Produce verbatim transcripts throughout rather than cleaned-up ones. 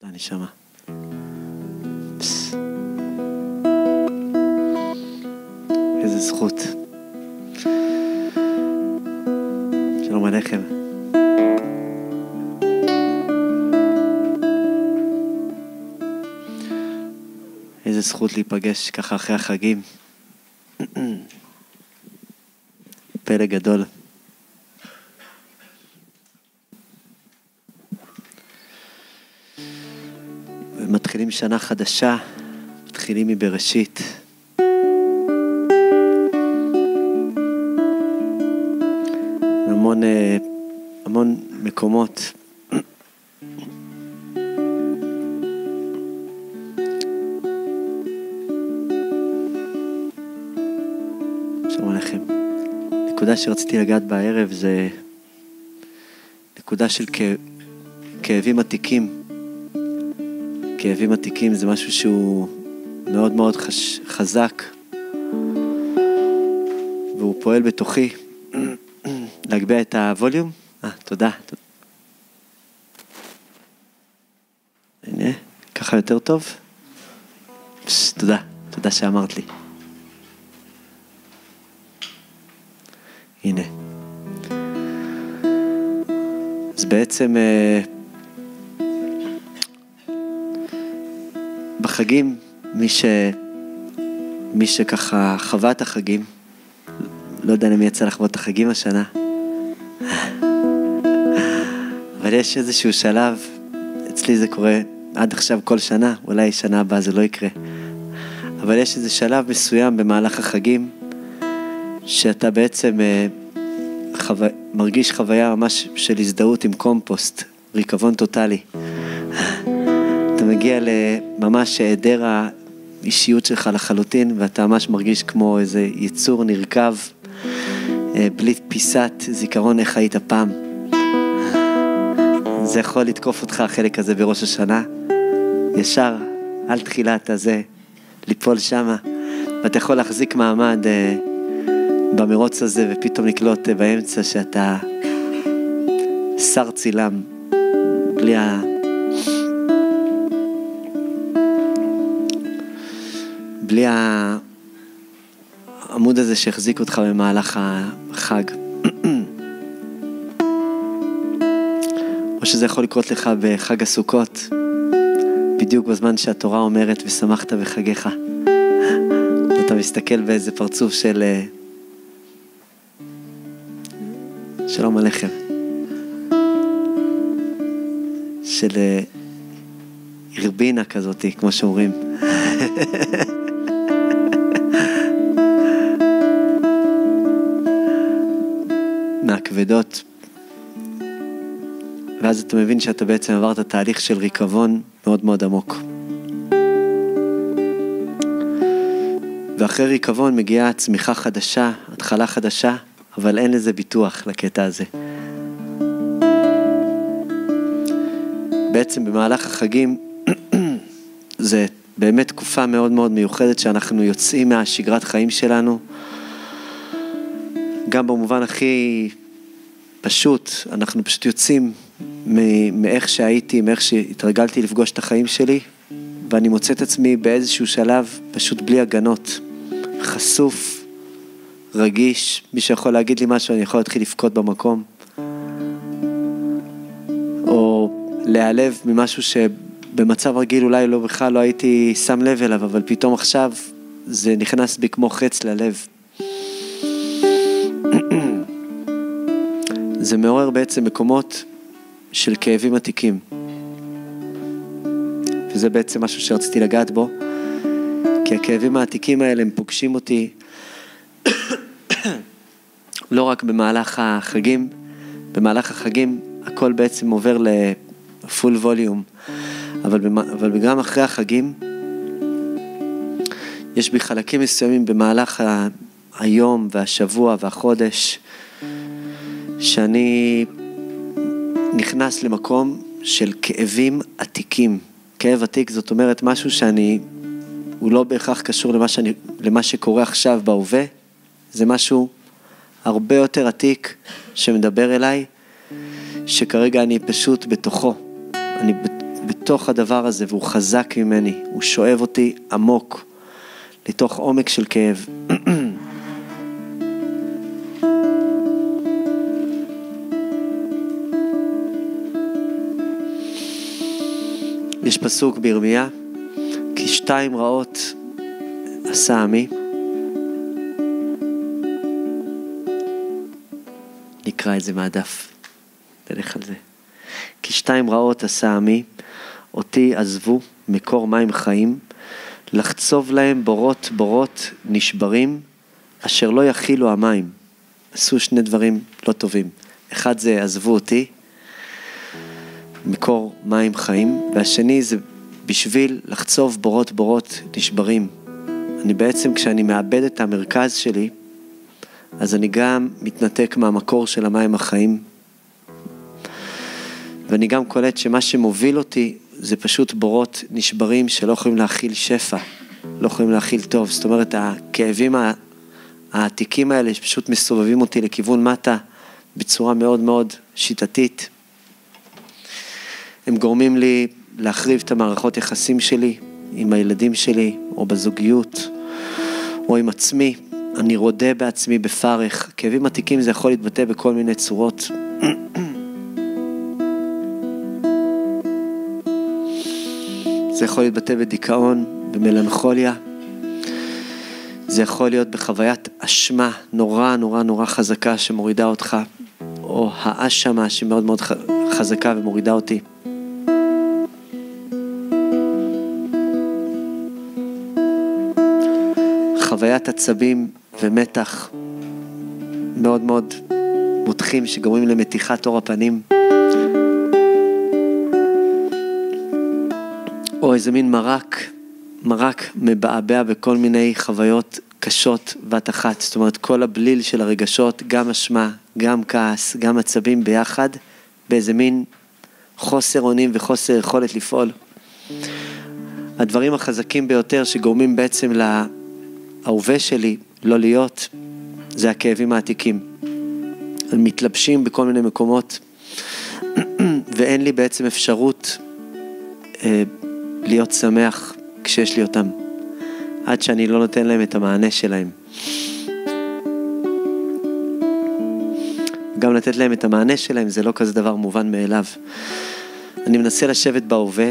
הנשמה. איזה זכות. שלום עליכם. איזה זכות להיפגש ככה אחרי החגים. פלא גדול. מתחילים שנה חדשה, מתחילים מבראשית. המון, המון מקומות. שלום עליכם. נקודה שרציתי לגעת בערב זה נקודה של כאב, כאבים עתיקים. כאבים עתיקים זה משהו שהוא מאוד מאוד חש... חזק, והוא פועל בתוכי. להגביה את הווליום. אה, תודה. הנה, ככה יותר טוב. פש, תודה, תודה שאמרת לי. הנה. אז בעצם בחגים, מי ש מי שככה חווה את החגים, לא יודע אם יצא לחוות את החגים השנה, אבל יש איזשהו שלב, אצלי זה קורה עד עכשיו כל שנה, אולי שנה הבאה זה לא יקרה, אבל יש איזה שלב מסוים במהלך החגים, שאתה בעצם חו... מרגיש חוויה ממש של הזדהות עם קומפוסט, ריקבון טוטלי. אתה מגיע לממש היעדר האישיות שלך לחלוטין, ואתה ממש מרגיש כמו איזה יצור נרכב, בלי פיסת זיכרון איך היית פעם. זה יכול לתקוף אותך החלק הזה בראש השנה, ישר על תחילת הזה, ליפול שמה, ואתה יכול להחזיק מעמד במרוץ הזה, ופתאום נקלוט באמצע שאתה שר צילם, בלי ה... בלי העמוד הזה שהחזיק אותך במהלך החג. או שזה יכול לקרות לך בחג הסוכות, בדיוק בזמן שהתורה אומרת ושמחת בחגיך. אתה מסתכל באיזה פרצוף של שלום עליכם, של הרבינה כזאת, כמו שאומרים. מהכבדות, ואז אתה מבין שאתה בעצם עברת תהליך של ריקבון מאוד מאוד עמוק. ואחרי ריקבון מגיעה צמיחה חדשה, התחלה חדשה, אבל אין לזה ביטוח לקטע הזה. בעצם במהלך החגים זה באמת תקופה מאוד מאוד מיוחדת שאנחנו יוצאים מהשגרת חיים שלנו, גם במובן הכי פשוט, אנחנו פשוט יוצאים מאיך שהייתי, מאיך שהתרגלתי לפגוש את החיים שלי, ואני מוצא את עצמי באיזשהו שלב פשוט בלי הגנות, חשוף, רגיש. מי שיכול להגיד לי משהו, אני יכול להתחיל לפקוד במקום, או להיעלב ממשהו שבמצב רגיל אולי לא בכלל לא הייתי שם לב אליו, אבל פתאום עכשיו זה נכנס בי כמו חץ ללב. זה מעורר בעצם מקומות של כאבים עתיקים. וזה בעצם משהו שרציתי לגעת בו, כי הכאבים העתיקים האלה הם פוגשים אותי לא רק במהלך החגים. במהלך החגים הכל בעצם עובר לפול ווליום, אבל, אבל גם אחרי החגים יש בי חלקים מסוימים במהלך ה... היום והשבוע והחודש, שאני נכנס למקום של כאבים עתיקים. כאב עתיק זאת אומרת משהו שאני, הוא לא בהכרח קשור למה, שאני, למה שקורה עכשיו בהווה, זה משהו הרבה יותר עתיק שמדבר אליי, שכרגע אני פשוט בתוכו. אני בתוך הדבר הזה, והוא חזק ממני, הוא שואב אותי עמוק, לתוך עומק של כאב. יש פסוק בירמיה, כי שתיים רעות עשה עמי. נקרא את זה מהדף, נלך על זה. כי שתיים רעות עשה עמי, אותי עזבו מקור מים חיים, לחצוב להם בורות בורות נשברים, אשר לא יכילו המים. עשו שני דברים לא טובים. אחד זה עזבו אותי, מקור מים חיים, והשני זה בשביל לחצוב בורות בורות נשברים. אני בעצם, כשאני מאבד את המרכז שלי, אז אני גם מתנתק מהמקור של המים החיים, ואני גם קולט שמה שמוביל אותי זה פשוט בורות נשברים שלא יכולים להכיל שפע, לא יכולים להכיל טוב. זאת אומרת, הכאבים העתיקים האלה שפשוט מסובבים אותי לכיוון מטה בצורה מאוד מאוד שיטתית. הם גורמים לי להחריב את המערכות יחסים שלי עם הילדים שלי, או בזוגיות, או עם עצמי. אני רודה בעצמי בפרך. כאבים עתיקים זה יכול להתבטא בכל מיני צורות. זה יכול להתבטא בדיכאון, במלנכוליה. זה יכול להיות בחוויית אשמה נורא נורא נורא חזקה שמורידה אותך, או האשמה שמאוד מאוד חזקה ומורידה אותי. חוויית עצבים ומתח מאוד מאוד מותחים שגורמים למתיחת אור הפנים, או איזה מין מרק, מרק מבעבע בכל מיני חוויות קשות בת אחת. זאת אומרת, כל הבליל של הרגשות, גם אשמה, גם כעס, גם עצבים ביחד, באיזה מין חוסר אונים וחוסר יכולת לפעול. הדברים החזקים ביותר שגורמים בעצם להווה שלי לא להיות, זה הכאבים העתיקים. הם מתלבשים בכל מיני מקומות, ואין לי בעצם אפשרות אה, להיות שמח כשיש לי אותם, עד שאני לא נותן להם את המענה שלהם. גם לתת להם את המענה שלהם זה לא כזה דבר מובן מאליו. אני מנסה לשבת בהווה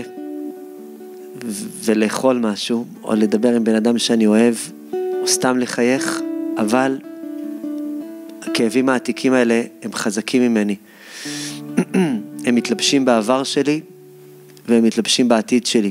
ולאכול משהו, או לדבר עם בן אדם שאני אוהב, או סתם לחייך, אבל הכאבים העתיקים האלה הם חזקים ממני. הם מתלבשים בעבר שלי, והם מתלבשים בעתיד שלי.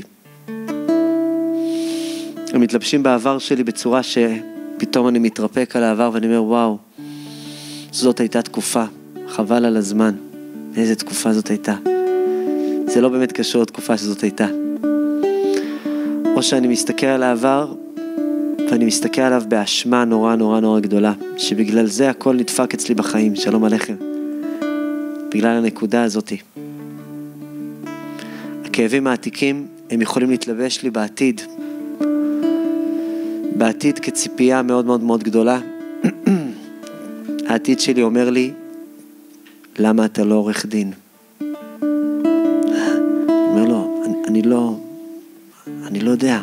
הם מתלבשים בעבר שלי בצורה שפתאום אני מתרפק על העבר ואני אומר, וואו, זאת הייתה תקופה, חבל על הזמן. איזה תקופה זאת הייתה. זה לא באמת קשור לתקופה שזאת הייתה. או שאני מסתכל על העבר, ואני מסתכל עליו באשמה נורא נורא נורא גדולה, שבגלל זה הכל נדפק אצלי בחיים, שלום עליכם. בגלל הנקודה הזאת. הכאבים העתיקים, הם יכולים להתלבש לי בעתיד. בעתיד כציפייה מאוד מאוד מאוד גדולה. העתיד שלי אומר לי, למה אתה לא עורך דין? אומר לו, אני, אני לא, אני לא יודע.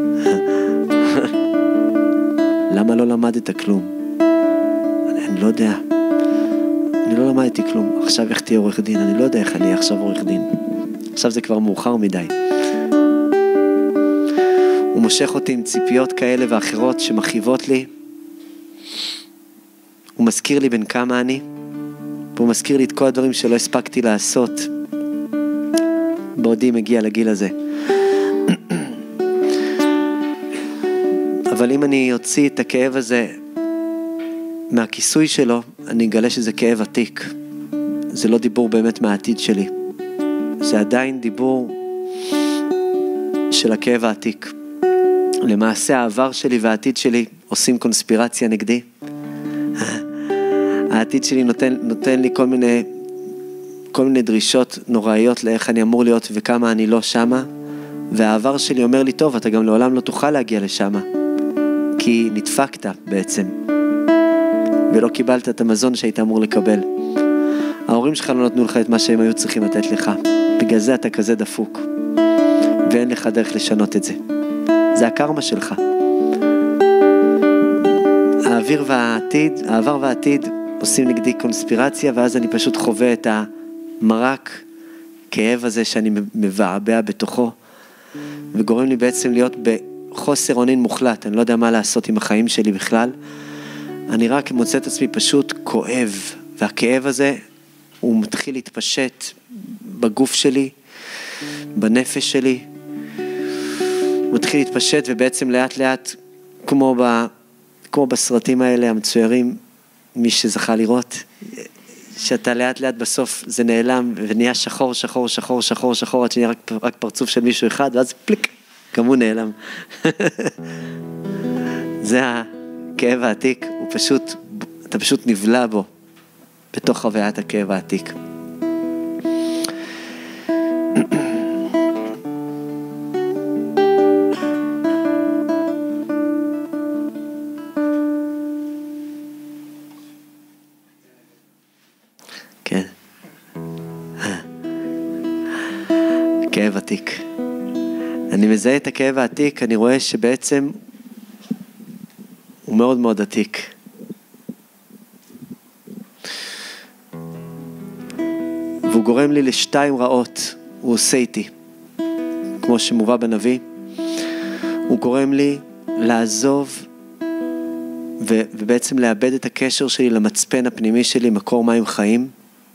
למה לא למדת כלום? אני, אני לא יודע. אני לא למדתי כלום. עכשיו איך תהיה עורך דין? אני לא יודע איך אני עכשיו עורך דין. עכשיו זה כבר מאוחר מדי. הוא מושך אותי עם ציפיות כאלה ואחרות שמחיבות לי. הוא מזכיר לי בין כמה אני, והוא מזכיר לי את כל הדברים שלא הספקתי לעשות בעודי מגיע לגיל הזה. אבל אם אני אוציא את הכאב הזה מהכיסוי שלו, אני אגלה שזה כאב עתיק. זה לא דיבור באמת מהעתיד שלי. זה עדיין דיבור של הכאב העתיק. למעשה העבר שלי והעתיד שלי עושים קונספירציה נגדי. העתיד שלי נותן, נותן לי כל מיני, כל מיני דרישות נוראיות לאיך אני אמור להיות וכמה אני לא שמה. והעבר שלי אומר לי, טוב, אתה גם לעולם לא תוכל להגיע לשמה. כי נדפקת בעצם. ולא קיבלת את המזון שהיית אמור לקבל. ההורים שלך לא נתנו לך את מה שהם היו צריכים לתת לך. בגלל זה אתה כזה דפוק. ואין לך דרך לשנות את זה. זה הקרמה שלך. האוויר והעתיד, העבר והעתיד עושים נגדי קונספירציה, ואז אני פשוט חווה את המרק, כאב הזה שאני מבעבע בתוכו, וגורם לי בעצם להיות בחוסר אונים מוחלט. אני לא יודע מה לעשות עם החיים שלי בכלל. אני רק מוצא את עצמי פשוט כואב, והכאב הזה הוא מתחיל להתפשט בגוף שלי, בנפש שלי. הוא מתחיל להתפשט, ובעצם לאט לאט, כמו, ב, כמו בסרטים האלה המצוירים, מי שזכה לראות, שאתה לאט לאט בסוף זה נעלם, ונהיה שחור, שחור, שחור, שחור, שחור, עד שנהיה רק, רק פרצוף של מישהו אחד, ואז פליק, גם הוא נעלם. זה הכאב העתיק, הוא פשוט, אתה פשוט נבלע בו, בתוך חוויית הכאב העתיק. כן. כאב עתיק. אני מזהה את הכאב העתיק, אני רואה שבעצם הוא מאוד מאוד עתיק. והוא גורם לי לשתיים רעות, הוא עושה איתי, כמו שמובא בנביא. הוא גורם לי לעזוב ו- ובעצם לאבד את הקשר שלי למצפן הפנימי שלי, מקור מים חיים.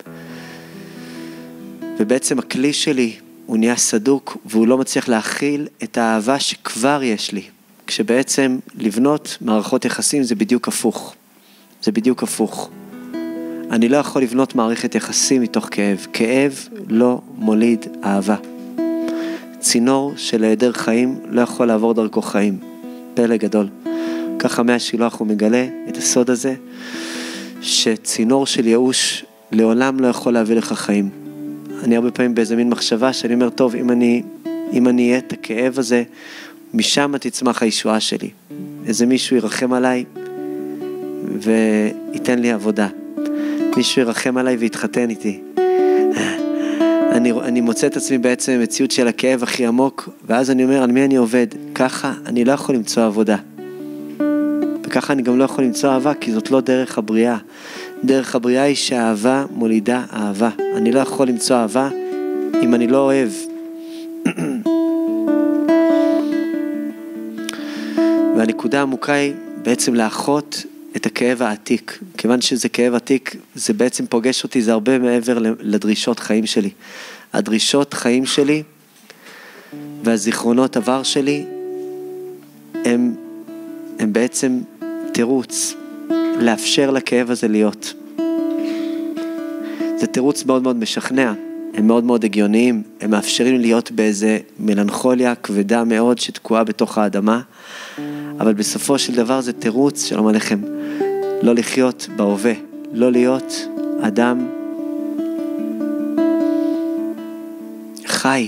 ובעצם הכלי שלי הוא נהיה סדוק, והוא לא מצליח להכיל את האהבה שכבר יש לי. כשבעצם לבנות מערכות יחסים זה בדיוק הפוך. זה בדיוק הפוך. אני לא יכול לבנות מערכת יחסים מתוך כאב. כאב לא מוליד אהבה. צינור של היעדר חיים לא יכול לעבור דרכו חיים. פלא גדול. ככה מהשילוח הוא מגלה את הסוד הזה, שצינור של ייאוש לעולם לא יכול להביא לך חיים. אני הרבה פעמים באיזה מין מחשבה שאני אומר, טוב, אם אני, אם אני אהיה את הכאב הזה, משם תצמח הישועה שלי. איזה מישהו ירחם עליי וייתן לי עבודה. מישהו ירחם עליי ויתחתן איתי. אני, אני מוצא את עצמי בעצם מציאות של הכאב הכי עמוק, ואז אני אומר, על מי אני עובד? ככה אני לא יכול למצוא עבודה. וככה אני גם לא יכול למצוא אהבה, כי זאת לא דרך הבריאה. דרך הבריאה היא שהאהבה מולידה אהבה. אני לא יכול למצוא אהבה אם אני לא אוהב. והנקודה העמוקה היא בעצם לאחות את הכאב העתיק. כיוון שזה כאב עתיק, זה בעצם פוגש אותי, זה הרבה מעבר לדרישות חיים שלי. הדרישות חיים שלי והזיכרונות עבר שלי הם, הם בעצם תירוץ לאפשר לכאב הזה להיות. זה תירוץ מאוד מאוד משכנע, הם מאוד מאוד הגיוניים, הם מאפשרים להיות באיזה מלנכוליה כבדה מאוד שתקועה בתוך האדמה, אבל בסופו של דבר זה תירוץ, שלום עליכם, לא לחיות בהווה, לא להיות אדם חי.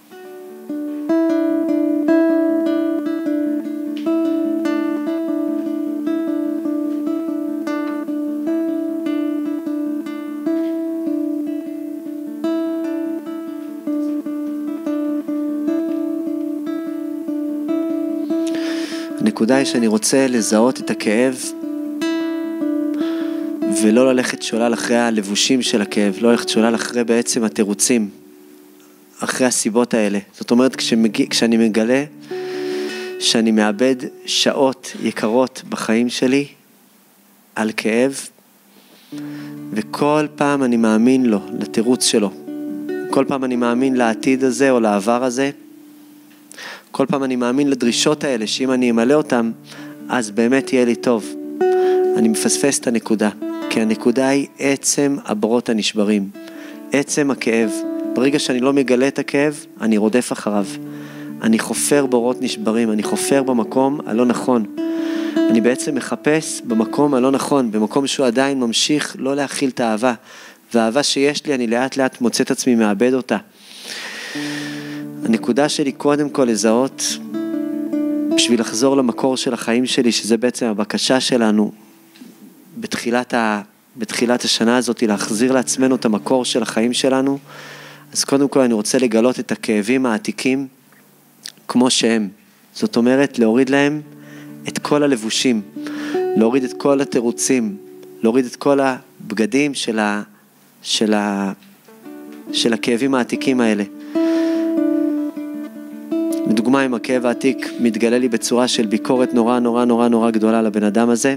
הנקודה היא שאני רוצה לזהות את הכאב ולא ללכת שולל אחרי הלבושים של הכאב, לא ללכת שולל אחרי בעצם התירוצים, אחרי הסיבות האלה. זאת אומרת, כשמגיע, כשאני מגלה שאני מאבד שעות יקרות בחיים שלי על כאב, וכל פעם אני מאמין לו, לתירוץ שלו, כל פעם אני מאמין לעתיד הזה או לעבר הזה, כל פעם אני מאמין לדרישות האלה, שאם אני אמלא אותם, אז באמת יהיה לי טוב. אני מפספס את הנקודה, כי הנקודה היא עצם הברות הנשברים, עצם הכאב. ברגע שאני לא מגלה את הכאב, אני רודף אחריו. אני חופר בורות נשברים, אני חופר במקום הלא נכון. אני בעצם מחפש במקום הלא נכון, במקום שהוא עדיין ממשיך לא להכיל את האהבה. והאהבה שיש לי, אני לאט לאט מוצא את עצמי מאבד אותה. הנקודה שלי קודם כל לזהות, בשביל לחזור למקור של החיים שלי, שזה בעצם הבקשה שלנו, בתחילת, ה, בתחילת השנה הזאת, להחזיר לעצמנו את המקור של החיים שלנו, אז קודם כל אני רוצה לגלות את הכאבים העתיקים, כמו שהם. זאת אומרת, להוריד להם את כל הלבושים, להוריד את כל התירוצים, להוריד את כל הבגדים של, ה, של, ה, של הכאבים העתיקים האלה. לדוגמה, אם הכאב העתיק מתגלה לי בצורה של ביקורת נורא נורא נורא נורא גדולה לבן אדם הזה,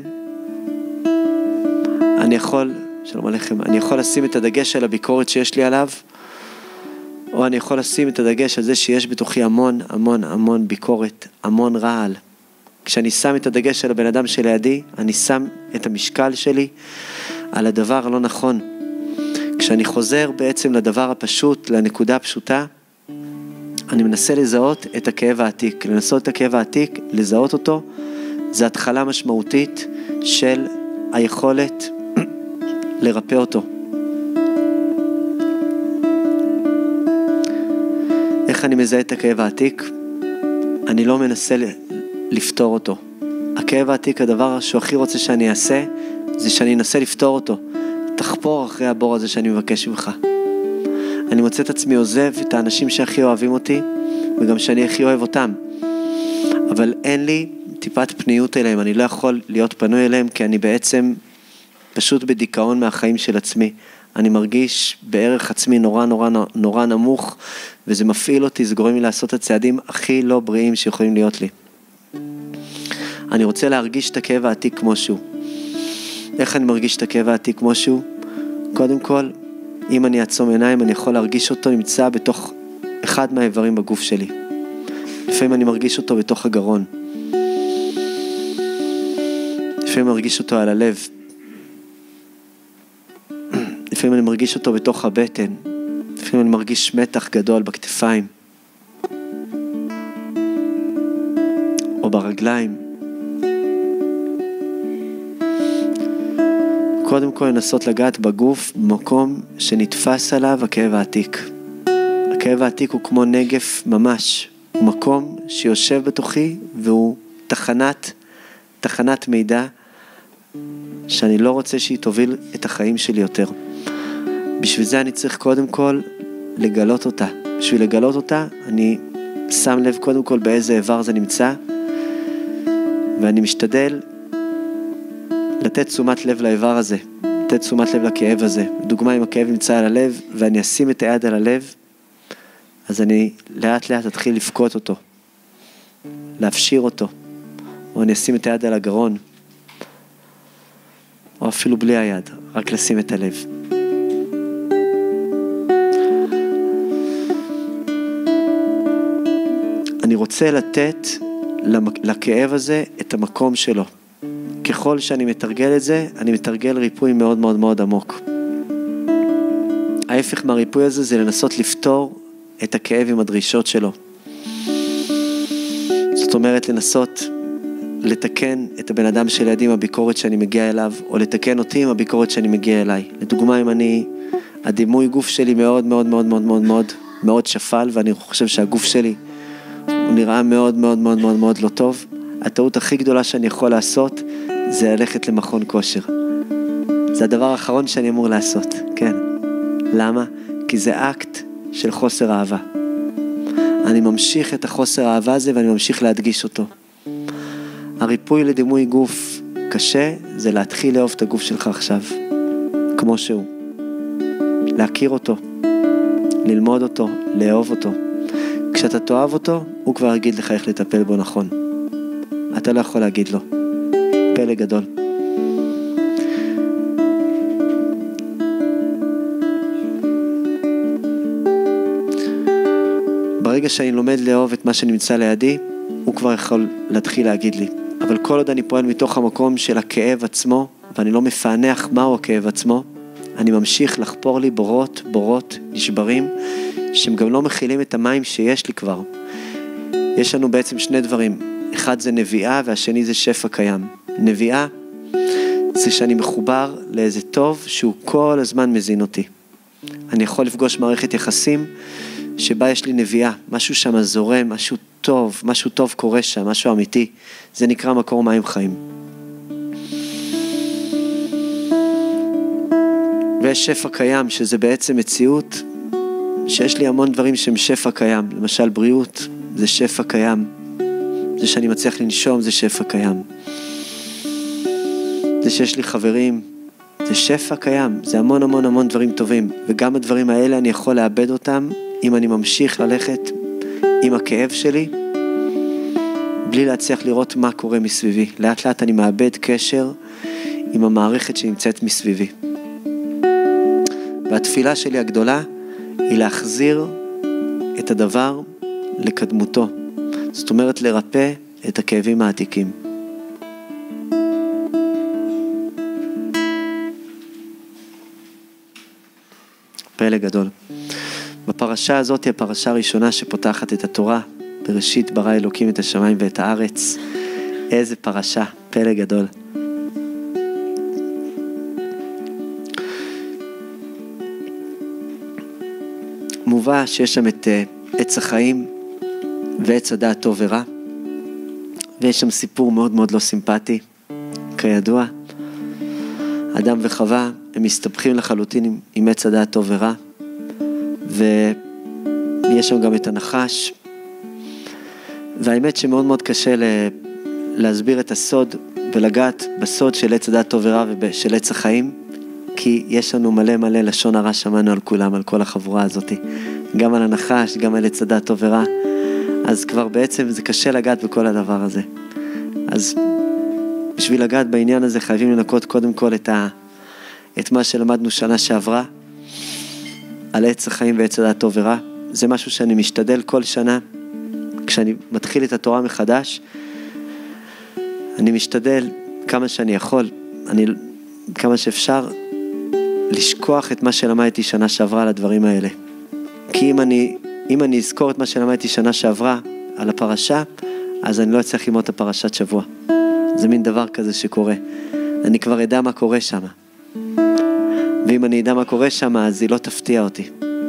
אני יכול, שלום עליכם, אני יכול לשים את הדגש על הביקורת שיש לי עליו, או אני יכול לשים את הדגש על זה שיש בתוכי המון המון המון ביקורת, המון רעל. כשאני שם את הדגש על הבן אדם שלידי, אני שם את המשקל שלי על הדבר הלא נכון. כשאני חוזר בעצם לדבר הפשוט, לנקודה הפשוטה, אני מנסה לזהות את הכאב העתיק. לנסות את הכאב העתיק, לזהות אותו, זה התחלה משמעותית של היכולת לרפא אותו. איך אני מזהה את הכאב העתיק? אני לא מנסה לפתור אותו. הכאב העתיק, הדבר שהוא הכי רוצה שאני אעשה, זה שאני אנסה לפתור אותו. תחפור אחרי הבור הזה שאני מבקש ממך. אני מוצא את עצמי עוזב את האנשים שהכי אוהבים אותי, וגם שאני הכי אוהב אותם. אבל אין לי טיפת פניות אליהם, אני לא יכול להיות פנוי אליהם, כי אני בעצם פשוט בדיכאון מהחיים של עצמי. אני מרגיש בערך עצמי נורא נורא נורא נמוך, וזה מפעיל אותי, זה גורם לי לעשות את הצעדים הכי לא בריאים שיכולים להיות לי. אני רוצה להרגיש את הכאב העתיק כמו שהוא. איך אני מרגיש את הכאב העתיק כמו שהוא? קודם כל, אם אני אעצום עיניים, אני יכול להרגיש אותו נמצא בתוך אחד מהאיברים בגוף שלי. לפעמים אני מרגיש אותו בתוך הגרון. לפעמים אני מרגיש אותו על הלב. לפעמים אני מרגיש אותו בתוך הבטן. לפעמים אני מרגיש מתח גדול בכתפיים. או ברגליים. קודם כל לנסות לגעת בגוף במקום שנתפס עליו הכאב העתיק. הכאב העתיק הוא כמו נגף ממש. הוא מקום שיושב בתוכי והוא תחנת, תחנת מידע שאני לא רוצה שהיא תוביל את החיים שלי יותר. בשביל זה אני צריך קודם כל לגלות אותה. בשביל לגלות אותה אני שם לב קודם כל באיזה איבר זה נמצא, ואני משתדל לתת תשומת לב לאיבר הזה, לתת תשומת לב לכאב הזה. דוגמה, אם הכאב נמצא על הלב ואני אשים את היד על הלב, אז אני לאט לאט אתחיל לפקות אותו, להפשיר אותו, או אני אשים את היד על הגרון, או אפילו בלי היד, רק לשים את הלב. אני רוצה לתת לכאב הזה את המקום שלו. ככל שאני מתרגל את זה, אני מתרגל ריפוי מאוד מאוד מאוד עמוק. ההפך מהריפוי הזה זה לנסות לפתור את הכאב עם הדרישות שלו. זאת אומרת, לנסות לתקן את הבן אדם שלידי עם הביקורת שאני מגיע אליו, או לתקן אותי עם הביקורת שאני מגיע אליי. לדוגמה, אם אני, הדימוי גוף שלי מאוד מאוד מאוד מאוד מאוד מאוד מאוד שפל, ואני חושב שהגוף שלי הוא נראה מאוד מאוד מאוד מאוד מאוד לא טוב, הטעות הכי גדולה שאני יכול לעשות זה ללכת למכון כושר. זה הדבר האחרון שאני אמור לעשות, כן. למה? כי זה אקט של חוסר אהבה. אני ממשיך את החוסר האהבה הזה ואני ממשיך להדגיש אותו. הריפוי לדימוי גוף קשה זה להתחיל לאהוב את הגוף שלך עכשיו, כמו שהוא. להכיר אותו, ללמוד אותו, לאהוב אותו. כשאתה תאהב אותו, הוא כבר יגיד לך איך לטפל בו נכון. אתה לא יכול להגיד לו. פלא גדול. ברגע שאני לומד לאהוב את מה שנמצא לידי, הוא כבר יכול להתחיל להגיד לי. אבל כל עוד אני פועל מתוך המקום של הכאב עצמו, ואני לא מפענח מהו הכאב עצמו, אני ממשיך לחפור לי בורות, בורות, נשברים, שהם גם לא מכילים את המים שיש לי כבר. יש לנו בעצם שני דברים. אחד זה נביאה והשני זה שפע קיים. נביאה זה שאני מחובר לאיזה טוב שהוא כל הזמן מזין אותי. אני יכול לפגוש מערכת יחסים שבה יש לי נביאה, משהו שם זורם, משהו טוב, משהו טוב קורה שם, משהו אמיתי. זה נקרא מקור מים חיים. ויש שפע קיים, שזה בעצם מציאות שיש לי המון דברים שהם שפע קיים. למשל בריאות, זה שפע קיים. זה שאני מצליח לנשום, זה שפע קיים. זה שיש לי חברים, זה שפע קיים. זה המון המון המון דברים טובים. וגם הדברים האלה אני יכול לאבד אותם, אם אני ממשיך ללכת עם הכאב שלי, בלי להצליח לראות מה קורה מסביבי. לאט לאט אני מאבד קשר עם המערכת שנמצאת מסביבי. והתפילה שלי הגדולה היא להחזיר את הדבר לקדמותו. זאת אומרת לרפא את הכאבים העתיקים. פלא גדול. בפרשה הזאת היא הפרשה הראשונה שפותחת את התורה. בראשית ברא אלוקים את השמיים ואת הארץ. איזה פרשה, פלא גדול. מובא שיש שם את עץ החיים ועץ הדעת טוב ורע. ויש שם סיפור מאוד מאוד לא סימפטי, כידוע. אדם וחווה הם מסתבכים לחלוטין עם, עם עץ הדעת טוב ורע. ויש שם גם את הנחש. והאמת שמאוד מאוד קשה ל... להסביר את הסוד ולגעת בסוד של עץ הדעת טוב ורע ושל עץ החיים, כי יש לנו מלא מלא לשון הרע שמענו על כולם, על כל החבורה הזאת, גם על הנחש, גם על עץ הדעת טוב ורע, אז כבר בעצם זה קשה לגעת בכל הדבר הזה. אז בשביל לגעת בעניין הזה חייבים לנקות קודם כל את, ה... את מה שלמדנו שנה שעברה, על עץ החיים ועץ הדעת טוב ורע. זה משהו שאני משתדל כל שנה, כשאני מתחיל את התורה מחדש, אני משתדל כמה שאני יכול, אני, כמה שאפשר, לשכוח את מה שלמדתי שנה שעברה על הדברים האלה. כי אם אני, אם אני אזכור את מה שלמדתי שנה שעברה על הפרשה, אז אני לא אצליח ללמוד את הפרשת שבוע. זה מין דבר כזה שקורה. אני כבר אדע מה קורה שם. ואם אני אדע מה קורה שם, אז היא לא תפתיע אותי.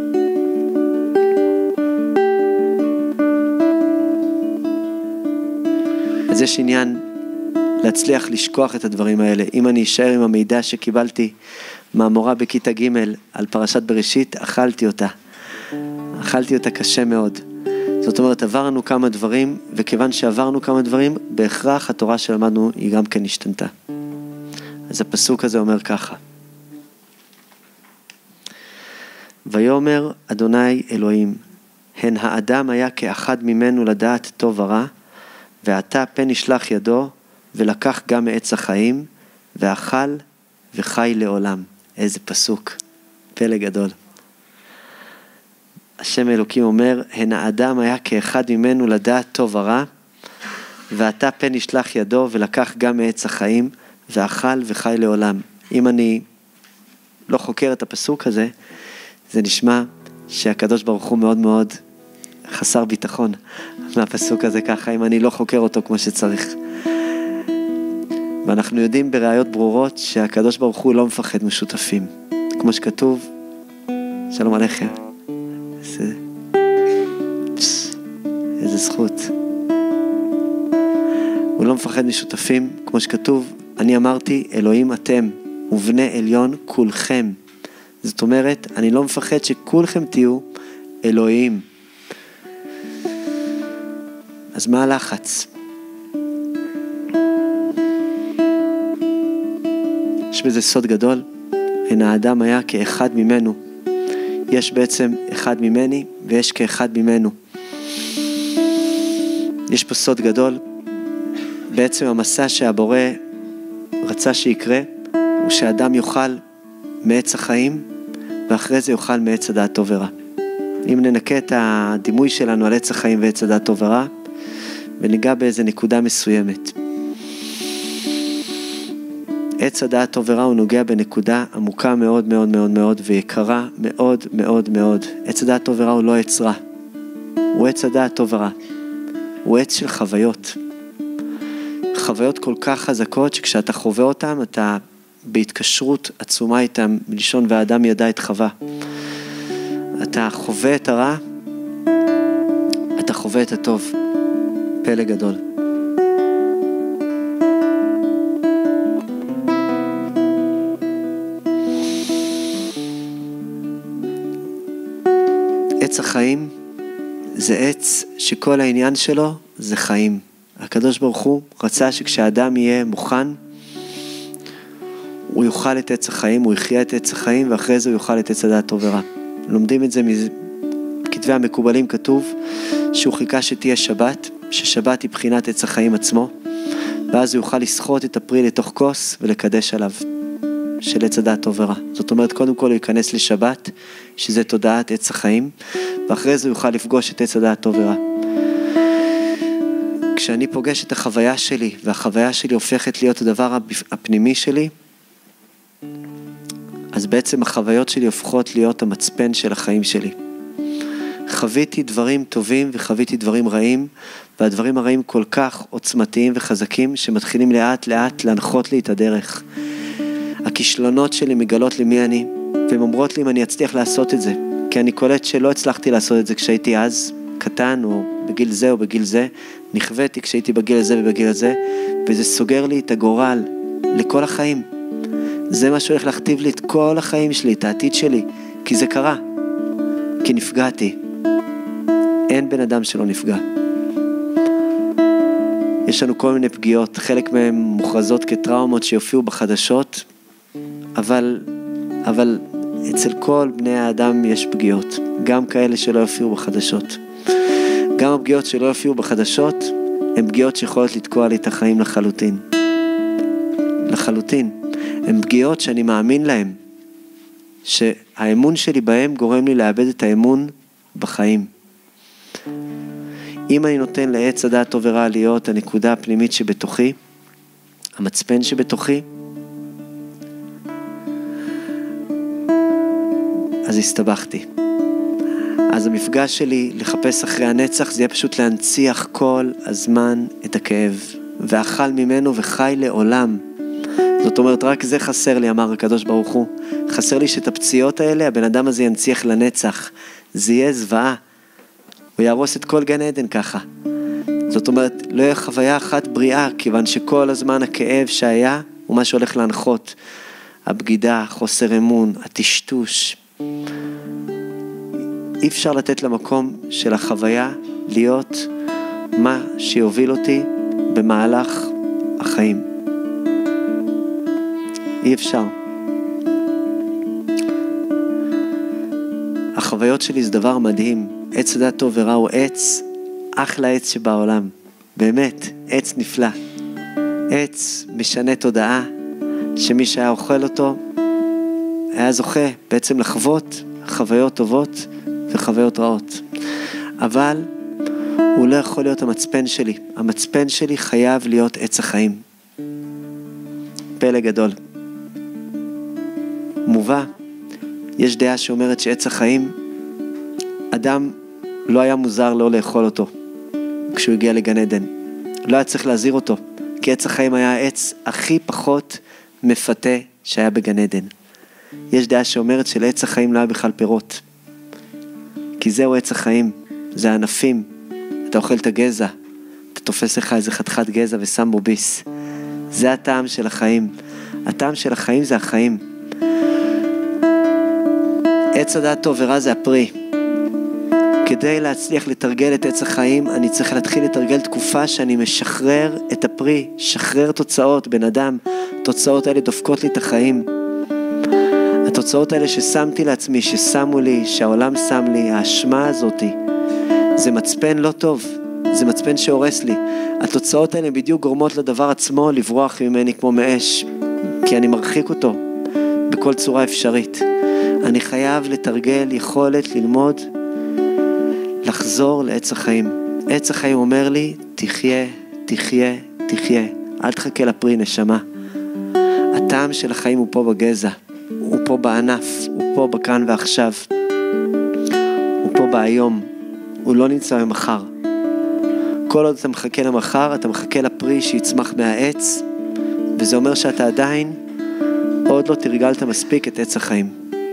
אז יש עניין להצליח לשכוח את הדברים האלה. אם אני אשאר עם המידע שקיבלתי מהמורה בכיתה ג' על פרשת בראשית, אכלתי אותה. אכלתי אותה קשה מאוד. זאת אומרת, עברנו כמה דברים, וכיוון שעברנו כמה דברים, בהכרח התורה שלמדנו היא גם כן השתנתה. אז הפסוק הזה אומר ככה. ויאמר אדוני אלוהים, הן האדם היה כאחד ממנו לדעת טוב ורע, ועתה פן ישלח ידו, ולקח גם מעץ החיים, ואכל וחי לעולם. איזה פסוק, פלא גדול. השם אלוקים אומר, הן האדם היה כאחד ממנו לדעת טוב ורע, ועתה פן ישלח ידו, ולקח גם מעץ החיים, ואכל וחי לעולם. אם אני לא חוקר את הפסוק הזה, זה נשמע שהקדוש ברוך הוא מאוד מאוד חסר ביטחון מהפסוק הזה ככה, אם אני לא חוקר אותו כמו שצריך. ואנחנו יודעים בראיות ברורות שהקדוש ברוך הוא לא מפחד משותפים. כמו שכתוב, שלום עליכם. איזה, איזה זכות. הוא לא מפחד משותפים, כמו שכתוב, אני אמרתי, אלוהים אתם, ובני עליון כולכם. זאת אומרת, אני לא מפחד שכולכם תהיו אלוהים. אז מה הלחץ? יש בזה סוד גדול. הן האדם היה כאחד ממנו. יש בעצם אחד ממני ויש כאחד ממנו. יש פה סוד גדול. בעצם המסע שהבורא רצה שיקרה, הוא שהאדם יאכל מעץ החיים, ואחרי זה יאכל מעץ הדעת טוב ורע. אם ננקה את הדימוי שלנו על עץ החיים ועץ הדעת טוב ורע, וניגע באיזה נקודה מסוימת. עץ הדעת טוב ורע הוא נוגע בנקודה עמוקה מאוד מאוד מאוד מאוד, ויקרה מאוד מאוד מאוד. עץ הדעת טוב ורע הוא לא עץ רע. הוא עץ הדעת טוב ורע. הוא עץ של חוויות. חוויות כל כך חזקות שכשאתה חווה אותם, אתה בהתקשרות עצומה איתם, מלשון והאדם ידע את חווה. אתה חווה את הרע, אתה חווה את הטוב. פלא גדול. עץ החיים זה עץ שכל העניין שלו זה חיים. הקדוש ברוך הוא רצה שכשאדם יהיה מוכן, הוא יאכל את עץ החיים, הוא יחיה את עץ החיים, ואחרי זה הוא יאכל את עץ הדעת טוב ורע. לומדים את זה בכתבי המקובלים, כתוב שהוא חיכה שתהיה שבת, ששבת היא בחינת עץ החיים עצמו, ואז הוא יוכל לסחוט את הפרי לתוך כוס ולקדש עליו של עץ הדעת טוב ורע. זאת אומרת, קודם כל הוא ייכנס לשבת, שזה תודעת עץ החיים, ואחרי זה הוא יוכל לפגוש את עץ הדעת טוב ורע. כשאני פוגש את החוויה שלי, והחוויה שלי הופכת להיות הדבר הפנימי שלי, אז בעצם החוויות שלי הופכות להיות המצפן של החיים שלי. חוויתי דברים טובים וחוויתי דברים רעים, והדברים הרעים כל כך עוצמתיים וחזקים, שמתחילים לאט לאט להנחות לי את הדרך. הכישלונות שלי מגלות לי מי אני, והן אומרות לי אם אני אצליח לעשות את זה, כי אני קולט שלא הצלחתי לעשות את זה כשהייתי אז קטן, או בגיל זה או בגיל זה, נכוויתי כשהייתי בגיל הזה ובגיל הזה, וזה סוגר לי את הגורל לכל החיים. זה מה שהולך להכתיב לי את כל החיים שלי, את העתיד שלי, כי זה קרה, כי נפגעתי. אין בן אדם שלא נפגע. יש לנו כל מיני פגיעות, חלק מהן מוכרזות כטראומות שיופיעו בחדשות, אבל, אבל אצל כל בני האדם יש פגיעות, גם כאלה שלא יופיעו בחדשות. גם הפגיעות שלא יופיעו בחדשות, הן פגיעות שיכולות לתקוע לי את החיים לחלוטין. לחלוטין. הן פגיעות שאני מאמין להן, שהאמון שלי בהם גורם לי לאבד את האמון בחיים. אם אני נותן לעץ הדעת טוב ורע להיות הנקודה הפנימית שבתוכי, המצפן שבתוכי, אז הסתבכתי. אז המפגש שלי לחפש אחרי הנצח, זה יהיה פשוט להנציח כל הזמן את הכאב, ואכל ממנו וחי לעולם. זאת אומרת, רק זה חסר לי, אמר הקדוש ברוך הוא. חסר לי שאת הפציעות האלה, הבן אדם הזה ינציח לנצח. זה יהיה זוועה. הוא ירוס את כל גן עדן ככה. זאת אומרת, לא יהיה חוויה אחת בריאה, כיוון שכל הזמן הכאב שהיה, הוא מה שהולך להנחות. הבגידה, חוסר אמון, הטשטוש. אי אפשר לתת למקום של החוויה להיות מה שיוביל אותי במהלך החיים. אי אפשר. החוויות שלי זה דבר מדהים. עץ הדעת טוב ורע הוא עץ, אחלה עץ שבעולם. באמת, עץ נפלא. עץ משנה תודעה, שמי שהיה אוכל אותו, היה זוכה בעצם לחוות חוויות טובות וחוויות רעות. אבל הוא לא יכול להיות המצפן שלי. המצפן שלי חייב להיות עץ החיים. פלא גדול. מובא, יש דעה שאומרת שעץ החיים, אדם לא היה מוזר לא לאכול אותו כשהוא הגיע לגן עדן. לא היה צריך להזהיר אותו, כי עץ החיים היה העץ הכי פחות מפתה שהיה בגן עדן. יש דעה שאומרת שלעץ החיים לא היה בכלל פירות, כי זהו עץ החיים, זה הענפים. אתה אוכל את הגזע, אתה תופס לך איזה חתיכת גזע ושם בו ביס. זה הטעם של החיים. הטעם של החיים זה החיים. עץ הדעת טוב ורע זה הפרי. כדי להצליח לתרגל את עץ החיים, אני צריך להתחיל לתרגל תקופה שאני משחרר את הפרי, שחרר תוצאות, בן אדם, תוצאות האלה דופקות לי את החיים. התוצאות האלה ששמתי לעצמי, ששמו לי, שהעולם שם לי, האשמה הזאת, זה מצפן לא טוב, זה מצפן שהורס לי. התוצאות האלה בדיוק גורמות לדבר עצמו לברוח ממני כמו מאש, כי אני מרחיק אותו בכל צורה אפשרית. אני חייב לתרגל יכולת ללמוד, לחזור לעץ החיים. עץ החיים אומר לי, תחיה, תחיה, תחיה. אל תחכה לפרי נשמה. הטעם של החיים הוא פה בגזע, הוא פה בענף, הוא פה בכאן ועכשיו. הוא פה בהיום, הוא לא נמצא במחר. כל עוד אתה מחכה למחר, אתה מחכה לפרי שיצמח מהעץ, וזה אומר שאתה עדיין עוד לא תרגלת מספיק את עץ החיים.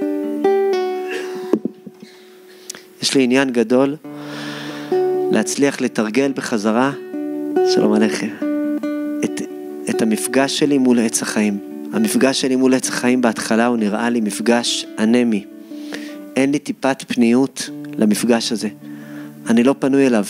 יש לי עניין גדול להצליח לתרגל בחזרה, שלום עליכם, את, את המפגש שלי מול עץ החיים. המפגש שלי מול עץ החיים בהתחלה הוא נראה לי מפגש אנמי. אין לי טיפת פניות למפגש הזה. אני לא פנוי אליו.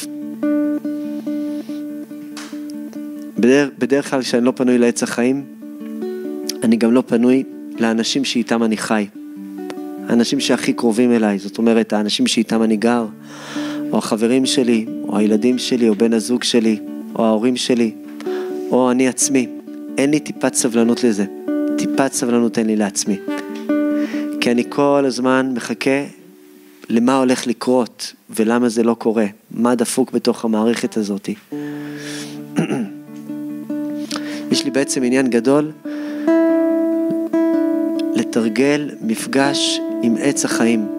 בדרך, בדרך כלל כשאני לא פנוי לעץ החיים, אני גם לא פנוי לאנשים שאיתם אני חי. האנשים שהכי קרובים אליי, זאת אומרת, האנשים שאיתם אני גר, או החברים שלי, או הילדים שלי, או בן הזוג שלי, או ההורים שלי, או אני עצמי. אין לי טיפת סבלנות לזה. טיפת סבלנות אין לי לעצמי. כי אני כל הזמן מחכה למה הולך לקרות, ולמה זה לא קורה. מה דפוק בתוך המערכת הזאת. יש לי בעצם עניין גדול לתרגל מפגש עם עץ החיים.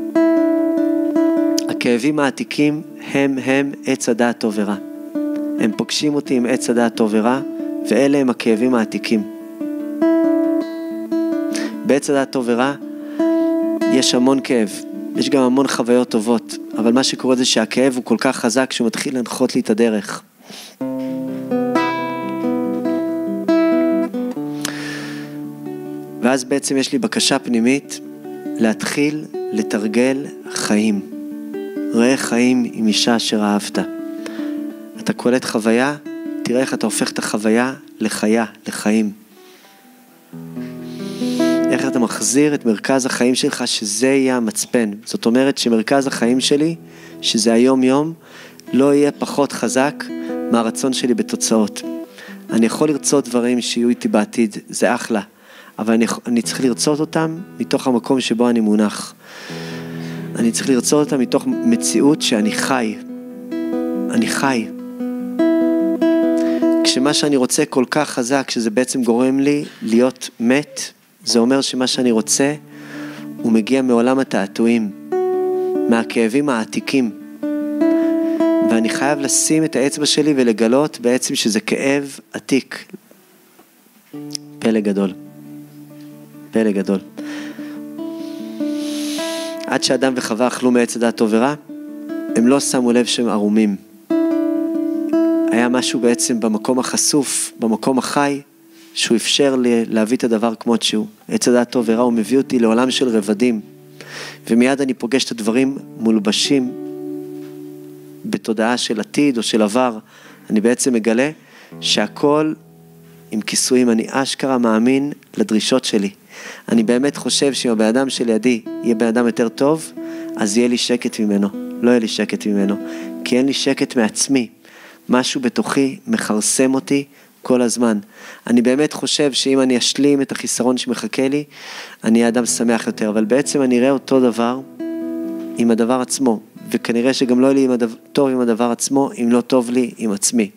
הכאבים העתיקים הם הם עץ הדעת טוב ורע. הם פוגשים אותי עם עץ הדעת טוב ורע, ואלה הם הכאבים העתיקים. בעץ הדעת טוב ורע יש המון כאב, יש גם המון חוויות טובות, אבל מה שקורה זה שהכאב הוא כל כך חזק שהוא מתחיל להנחות לי את הדרך. ואז בעצם יש לי בקשה פנימית להתחיל לתרגל חיים. ראה חיים עם אישה אשר אהבת. אתה קולט חוויה, תראה איך אתה הופך את החוויה לחיה, לחיים. איך אתה מחזיר את מרכז החיים שלך, שזה יהיה המצפן. זאת אומרת שמרכז החיים שלי, שזה היום יום, לא יהיה פחות חזק מהרצון שלי בתוצאות. אני יכול לרצות דברים שיהיו איתי בעתיד, זה אחלה. אבל אני, אני צריך לרצות אותם מתוך המקום שבו אני מונח. אני צריך לרצות אותם מתוך מציאות שאני חי. אני חי. כשמה שאני רוצה כל כך חזק, שזה בעצם גורם לי להיות מת, זה אומר שמה שאני רוצה, הוא מגיע מעולם התעתועים, מהכאבים העתיקים. ואני חייב לשים את האצבע שלי ולגלות בעצם שזה כאב עתיק. פלא גדול. פלא גדול. עד שאדם וחווה אכלו מעץ הדעת טוב ורע, הם לא שמו לב שהם ערומים. היה משהו בעצם במקום החשוף, במקום החי, שהוא אפשר לי להביא את הדבר כמות שהוא. עץ הדעת טוב ורע הוא מביא אותי לעולם של רבדים, ומיד אני פוגש את הדברים מולבשים בתודעה של עתיד או של עבר. אני בעצם מגלה שהכל עם כיסויים. אני אשכרה מאמין לדרישות שלי. אני באמת חושב שאם הבן אדם שלידי יהיה בן אדם יותר טוב, אז יהיה לי שקט ממנו. לא יהיה לי שקט ממנו, כי אין לי שקט מעצמי. משהו בתוכי מחרסם אותי כל הזמן. אני באמת חושב שאם אני אשלים את החיסרון שמחכה לי, אני אדם שמח יותר, אבל בעצם אני אראה אותו דבר עם הדבר עצמו, וכנראה שגם לא יהיה לי עם הדבר, טוב עם הדבר עצמו, אם לא טוב לי עם עצמי.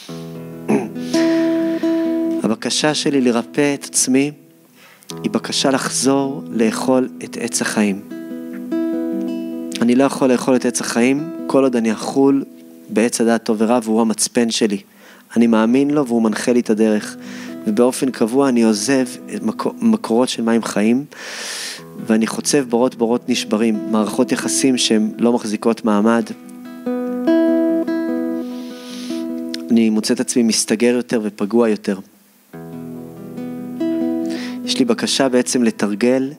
הבקשה שלי לרפא את עצמי, היא בקשה לחזור לאכול את עץ החיים. אני לא יכול לאכול את עץ החיים, כל עוד אני אכול בעץ הדעת טוב ורע, והוא המצפן שלי. אני מאמין לו והוא מנחה לי את הדרך. ובאופן קבוע אני עוזב מקור, מקורות של מים חיים, ואני חוצב בורות בורות נשברים, מערכות יחסים שהן לא מחזיקות מעמד. אני מוצא את עצמי מסתגר יותר ופגוע יותר. יש לי בקשה בעצם לתרגל,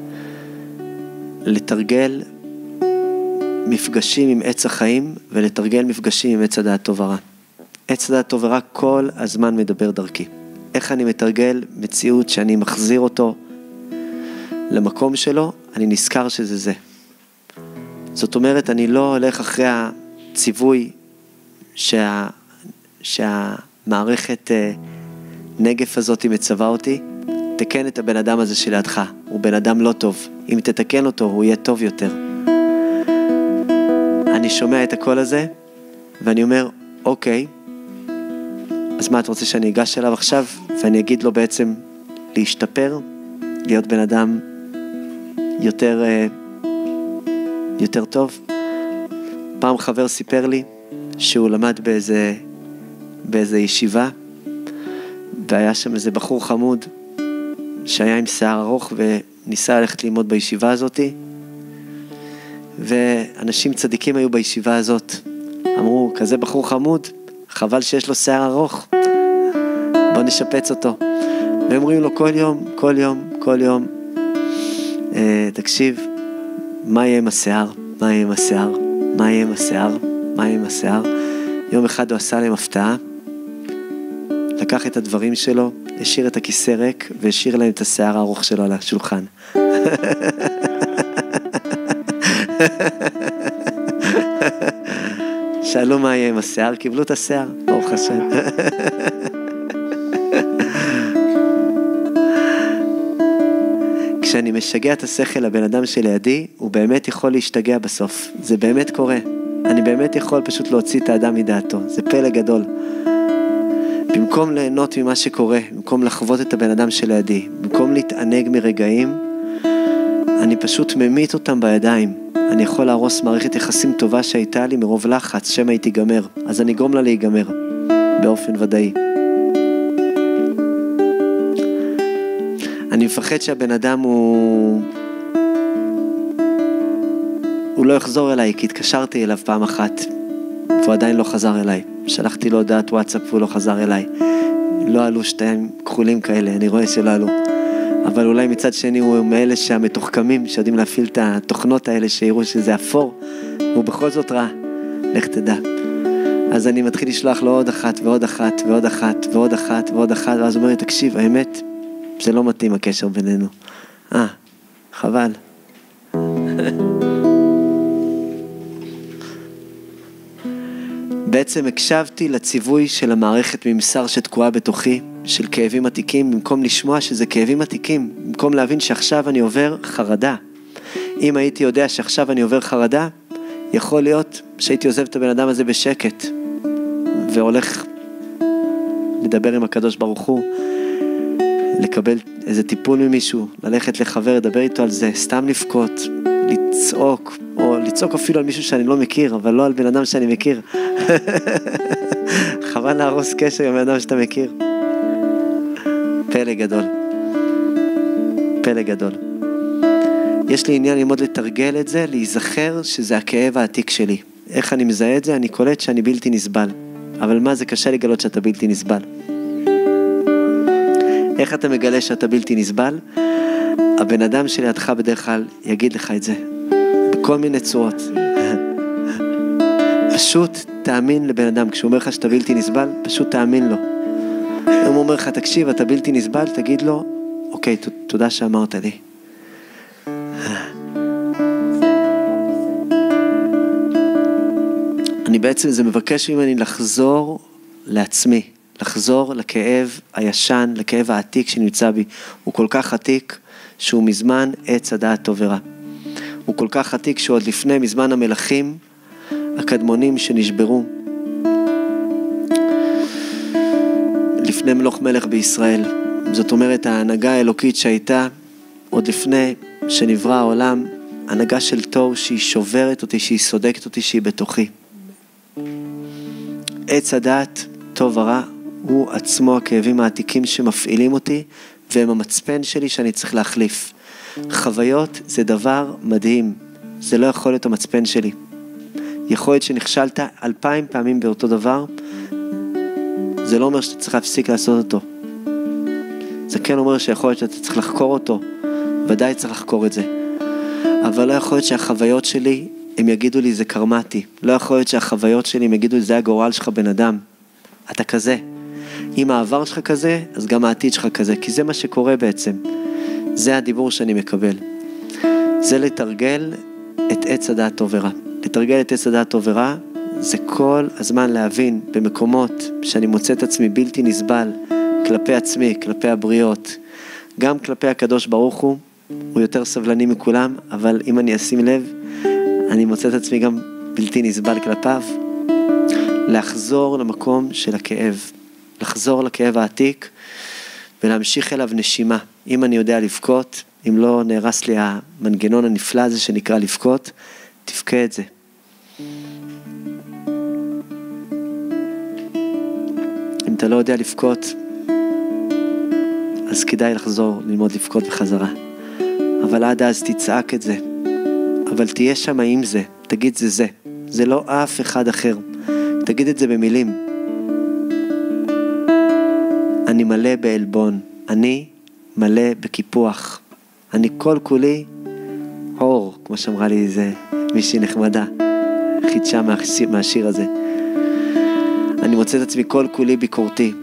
לתרגל מפגשים עם עץ החיים, ולתרגל מפגשים עם עץ הדעת טוב ורע. עץ הדעת טוב ורע כל הזמן מדבר דרכי. איך אני מתרגל מציאות שאני מחזיר אותו למקום שלו, אני נזכר שזה זה. זאת אומרת, אני לא הולך אחרי הציווי שה, שהמערכת נגף הזאת מצווה אותי, תקן את הבן אדם הזה שלידך, הוא בן אדם לא טוב. אם תתקן אותו, הוא יהיה טוב יותר. אני שומע את הקול הזה, ואני אומר, אוקיי, אז מה, אתה רוצה שאני אגש אליו עכשיו, ואני אגיד לו בעצם להשתפר, להיות בן אדם יותר, יותר טוב? פעם חבר סיפר לי, שהוא למד באיזה, באיזה ישיבה, והיה שם איזה בחור חמוד, שהיה עם שיער ארוך, וניסה ללכת ללמוד בישיבה הזאת, ואנשים צדיקים היו בישיבה הזאת. אמרו, כזה בחור חמוד, חבל שיש לו שיער ארוך, בוא נשפץ אותו. והם אומרים לו כל יום, כל יום, כל יום, אה, תקשיב, מה יהיה עם השיער? מה יהיה עם השיער? מה יהיה עם השיער? מה יהיה עם השיער? יום אחד הוא עשה להם הפתעה, לקח את הדברים שלו, השאיר את הכיסא ריק, והשאיר להם את השיער הארוך שלו על השולחן. שאלו מה יהיה עם השיער, קיבלו את השיער, ברוך השם. כשאני משגע את השכל לבן אדם שלידי, הוא באמת יכול להשתגע בסוף. זה באמת קורה. אני באמת יכול פשוט להוציא את האדם מדעתו. זה פלא גדול. במקום ליהנות ממה שקורה, במקום לחוות את הבן אדם שלידי, במקום להתענג מרגעים, אני פשוט ממית אותם בידיים. אני יכול להרוס מערכת יחסים טובה שהייתה לי מרוב לחץ, שמה היא תיגמר. אז אני אגרום לה להיגמר, באופן ודאי. אני מפחד שהבן אדם הוא... הוא לא יחזור אליי, כי התקשרתי אליו פעם אחת, והוא עדיין לא חזר אליי. שלחתי לו הודעת וואטסאפ והוא לא חזר אליי. לא עלו שתיים כחולים כאלה, אני רואה שלא עלו. אבל אולי מצד שני הוא מאלה שהמתוחכמים, שיודעים להפעיל את התוכנות האלה, שיראו שזה אפור, והוא בכל זאת רע. לך תדע. אז אני מתחיל לשלוח לו עוד אחת ועוד אחת ועוד אחת ועוד אחת ועוד אחת, ואז הוא אומר לי, תקשיב, האמת, זה לא מתאים הקשר בינינו. אה, חבל. בעצם הקשבתי לציווי של המערכת ממסר שתקועה בתוכי, של כאבים עתיקים, במקום לשמוע שזה כאבים עתיקים, במקום להבין שעכשיו אני עובר חרדה. אם הייתי יודע שעכשיו אני עובר חרדה, יכול להיות שהייתי עוזב את הבן אדם הזה בשקט, והולך לדבר עם הקדוש ברוך הוא, לקבל איזה טיפול ממישהו, ללכת לחבר, לדבר איתו על זה, סתם לבכות, לצעוק, או לצעוק אפילו על מישהו שאני לא מכיר, אבל לא על בן אדם שאני מכיר. חבל להרוס קשר עם בן אדם שאתה מכיר. פלא גדול. פלא גדול. יש לי עניין ללמוד לתרגל את זה, להיזכר שזה הכאב העתיק שלי. איך אני מזהה את זה? אני קולט שאני בלתי נסבל. אבל מה, זה קשה לגלות שאתה בלתי נסבל. איך אתה מגלה שאתה בלתי נסבל? הבן אדם שלידך בדרך כלל יגיד לך את זה. בכל מיני צורות. פשוט תאמין לבן אדם. כשהוא אומר לך שאתה בלתי נסבל, פשוט תאמין לו. אם הוא אומר לך, תקשיב, אתה בלתי נסבל, תגיד לו, אוקיי, ת, תודה שאמרת לי. אני בעצם, זה מבקש ממני לחזור לעצמי, לחזור לכאב הישן, לכאב העתיק שנמצא בי. הוא כל כך עתיק שהוא מזמן עץ הדעת טוב ורע. הוא כל כך עתיק שעוד לפני, מזמן המלכים, הקדמונים שנשברו, לפני מלוך מלך בישראל. זאת אומרת, ההנהגה האלוקית שהייתה עוד לפני שנברא העולם, הנהגה של תור שהיא שוברת אותי, שהיא סודקת אותי, שהיא בתוכי. עץ הדעת טוב ורע הוא עצמו הכאבים העתיקים שמפעילים אותי, והם המצפן שלי שאני צריך להחליף. חוויות זה דבר מדהים. זה לא יכול להיות המצפן שלי. יכול להיות שנכשלת אלפיים פעמים באותו דבר, זה לא אומר שאתה צריך להפסיק לעשות אותו. זה כן אומר שיכול להיות שאתה צריך לחקור אותו, ודאי צריך לחקור את זה. אבל לא יכול להיות שהחוויות שלי, הם יגידו לי זה קרמטי. לא יכול להיות שהחוויות שלי, הם יגידו לי זה הגורל שלך בן אדם. אתה כזה. אם העבר שלך כזה, אז גם העתיד שלך כזה, כי זה מה שקורה בעצם. זה הדיבור שאני מקבל. זה לתרגל את עץ הדעת טוב ורע. לתרגל את עץ הדעת טוב ורע, זה כל הזמן להבין במקומות שאני מוצא את עצמי בלתי נסבל, כלפי עצמי, כלפי הבריות, גם כלפי הקדוש ברוך הוא, הוא יותר סבלני מכולם, אבל אם אני אשים לב, אני מוצא את עצמי גם בלתי נסבל כלפיו, לחזור למקום של הכאב, לחזור לכאב העתיק, ולהמשיך אליו נשימה. אם אני יודע לבכות, אם לא נהרס לי המנגנון הנפלא הזה שנקרא לבכות, תבכה את זה. אם אתה לא יודע לבכות, אז כדאי לחזור ללמוד לבכות בחזרה. אבל עד אז תצעק את זה. אבל תהיה שם עם זה. תגיד זה זה. זה לא אף אחד אחר. תגיד את זה במילים. אני מלא באלבון. אני מלא בקיפוח. אני כל כולי אור, כמו שאמרה לי איזה מישהי נחמדה. חידשה מהשיר הזה. אני מוצא את עצמי כל כולי ביקורתי.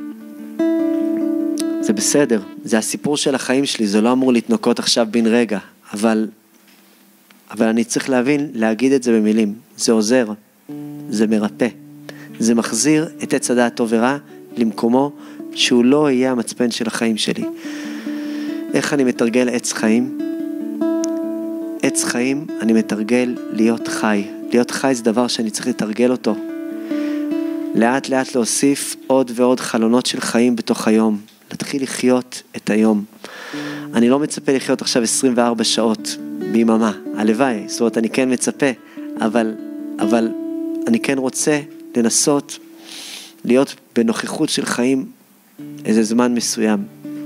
זה בסדר, זה הסיפור של החיים שלי, זה לא אמור להתנוקות עכשיו בין רגע, אבל, אבל אני צריך להבין, להגיד את זה במילים. זה עוזר, זה מרפא, זה מחזיר את עץ הדעת טוב ורע למקומו, שהוא לא יהיה המצפן של החיים שלי. איך אני מתרגל עץ חיים? עץ חיים אני מתרגל להיות חי. להיות חי זה דבר שאני צריך לתרגל אותו. לאט לאט להוסיף עוד ועוד חלונות של חיים בתוך היום. להתחיל לחיות את היום. אני לא מצפה לחיות עכשיו עשרים וארבע שעות ביממה. הלוואי, זאת אומרת אני כן מצפה, אבל, אבל אני כן רוצה לנסות להיות בנוכחות של חיים איזה זמן מסוים.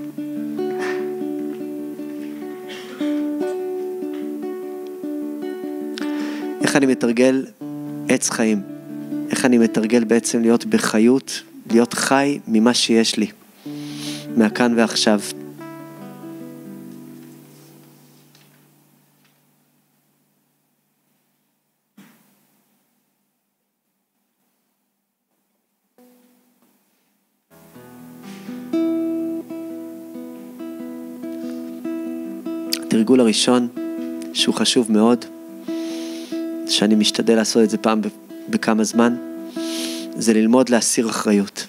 איך אני מתרגל עץ חיים? איך אני מתרגל בעצם להיות בחיות, להיות חי ממה שיש לי, מהכאן ועכשיו. התרגול הראשון, שהוא חשוב מאוד, שאני משתדל לעשות את זה פעם בכמה זמן, זה ללמוד להסיר אחריות.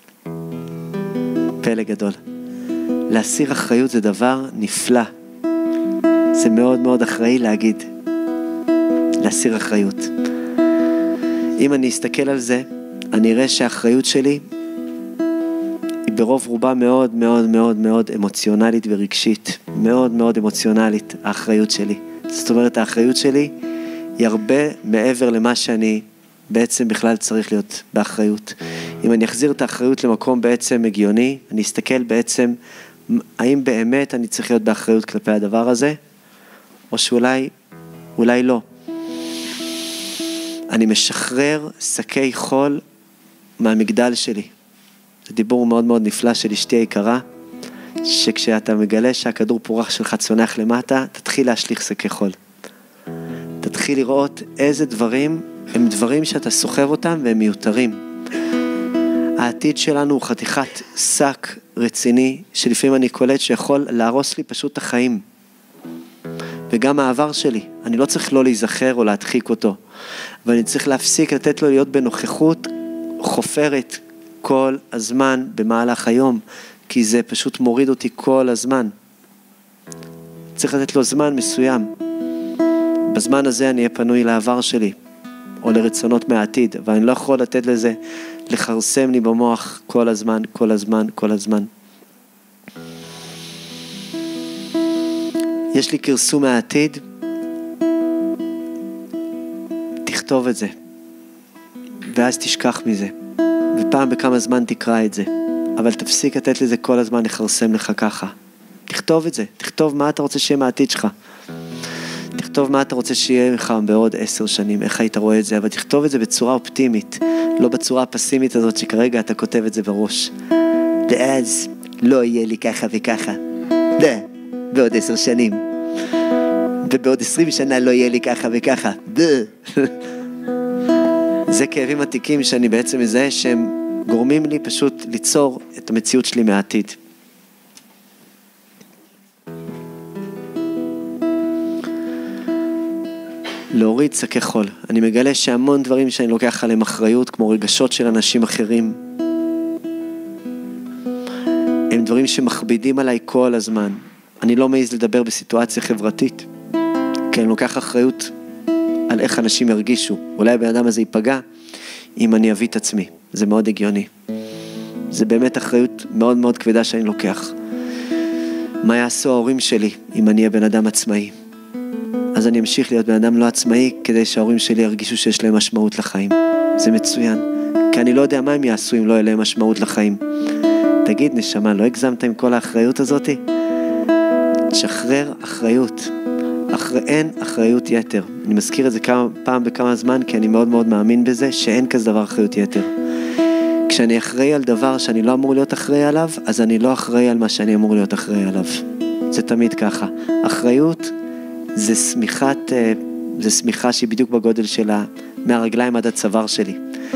פלא גדול. להסיר אחריות זה דבר נפלא. זה מאוד מאוד אחראי להגיד. להסיר אחריות. אם אני אסתכל על זה, אני אראה שהאחריות שלי היא ברוב רובה מאוד מאוד מאוד מאוד אמוציונלית ורגשית. מאוד מאוד אמוציונלית, האחריות שלי. זאת אומרת, האחריות שלי היא הרבה מעבר למה שאני בעצם בכלל צריך להיות באחריות. אם אני אחזיר את האחריות למקום בעצם הגיוני, אני אסתכל בעצם, האם באמת אני צריך להיות באחריות כלפי הדבר הזה, או שאולי, אולי לא. אני משחרר שקי חול מהמגדל שלי. זה דיבור מאוד מאוד נפלא של אשתי היקרה, שכשאתה מגלה שהכדור פורח שלך צונח למטה, תתחיל להשליך שקי חול. תתחיל לראות איזה דברים הם דברים שאתה סוחב אותם והם מיותרים. העתיד שלנו הוא חתיכת שק רציני, שלפעמים אני קולט שיכול להרוס לי פשוט את החיים. וגם העבר שלי, אני לא צריך לא להיזכר או להדחיק אותו, אבל אני צריך להפסיק לתת לו להיות בנוכחות חופרת כל הזמן במהלך היום, כי זה פשוט מוריד אותי כל הזמן. צריך לתת לו זמן מסוים. בזמן הזה אני אהיה פנוי לעבר שלי, או לרצונות מהעתיד, אבל אני לא יכול לתת לזה לחרסם לי במוח כל הזמן, כל הזמן, כל הזמן. יש לי קרסום מהעתיד, תכתוב את זה, ואז תשכח מזה, ופעם בכמה זמן תקרא את זה, אבל תפסיק לתת לזה כל הזמן לחרסם לך ככה. תכתוב את זה, תכתוב מה אתה רוצה שיהיה מהעתיד שלך. תכתוב מה אתה רוצה שיהיה לך בעוד עשר שנים, איך היית רואה את זה, אבל תכתוב את זה בצורה אופטימית, לא בצורה הפסימית הזאת שכרגע אתה כותב את זה בראש. ואז לא יהיה לי ככה וככה, לא, בעוד עשר שנים, ובעוד עשרים שנה לא יהיה לי ככה וככה, זה כאבים עתיקים שאני בעצם מזהה שהם גורמים לי פשוט ליצור את המציאות שלי מהעתיד. להוריד שקי חול. אני מגלה שהמון דברים שאני לוקח עליהם אחריות, כמו רגשות של אנשים אחרים, הם דברים שמכבידים עליי כל הזמן. אני לא מעז לדבר בסיטואציה חברתית, כי אני לוקח אחריות על איך אנשים ירגישו. אולי הבן אדם הזה ייפגע אם אני אביא את עצמי. זה מאוד הגיוני. זה באמת אחריות מאוד מאוד כבדה שאני לוקח. מה יעשו ההורים שלי אם אני אהיה בן אדם עצמאי? אז אני אמשיך להיות בן אדם לא עצמאי, כדי שההורים שלי ירגישו שיש להם משמעות לחיים. זה מצוין. כי אני לא יודע מה הם יעשו אם לא יהיה להם משמעות לחיים. תגיד, נשמה, לא הגזמת עם כל האחריות הזאת? תשחרר אחריות. אחר... אין אחריות יתר. אני מזכיר את זה כמה, פעם בכמה זמן, כי אני מאוד מאוד מאמין בזה, שאין כזה דבר אחריות יתר. כשאני אחראי על דבר שאני לא אמור להיות אחראי עליו, אז אני לא אחראי על מה שאני אמור להיות אחראי עליו. זה תמיד ככה. אחריות זה סמיכת זה סמיכה שהיא בדיוק בגודל שלה, מהרגליים עד הצוואר שלי.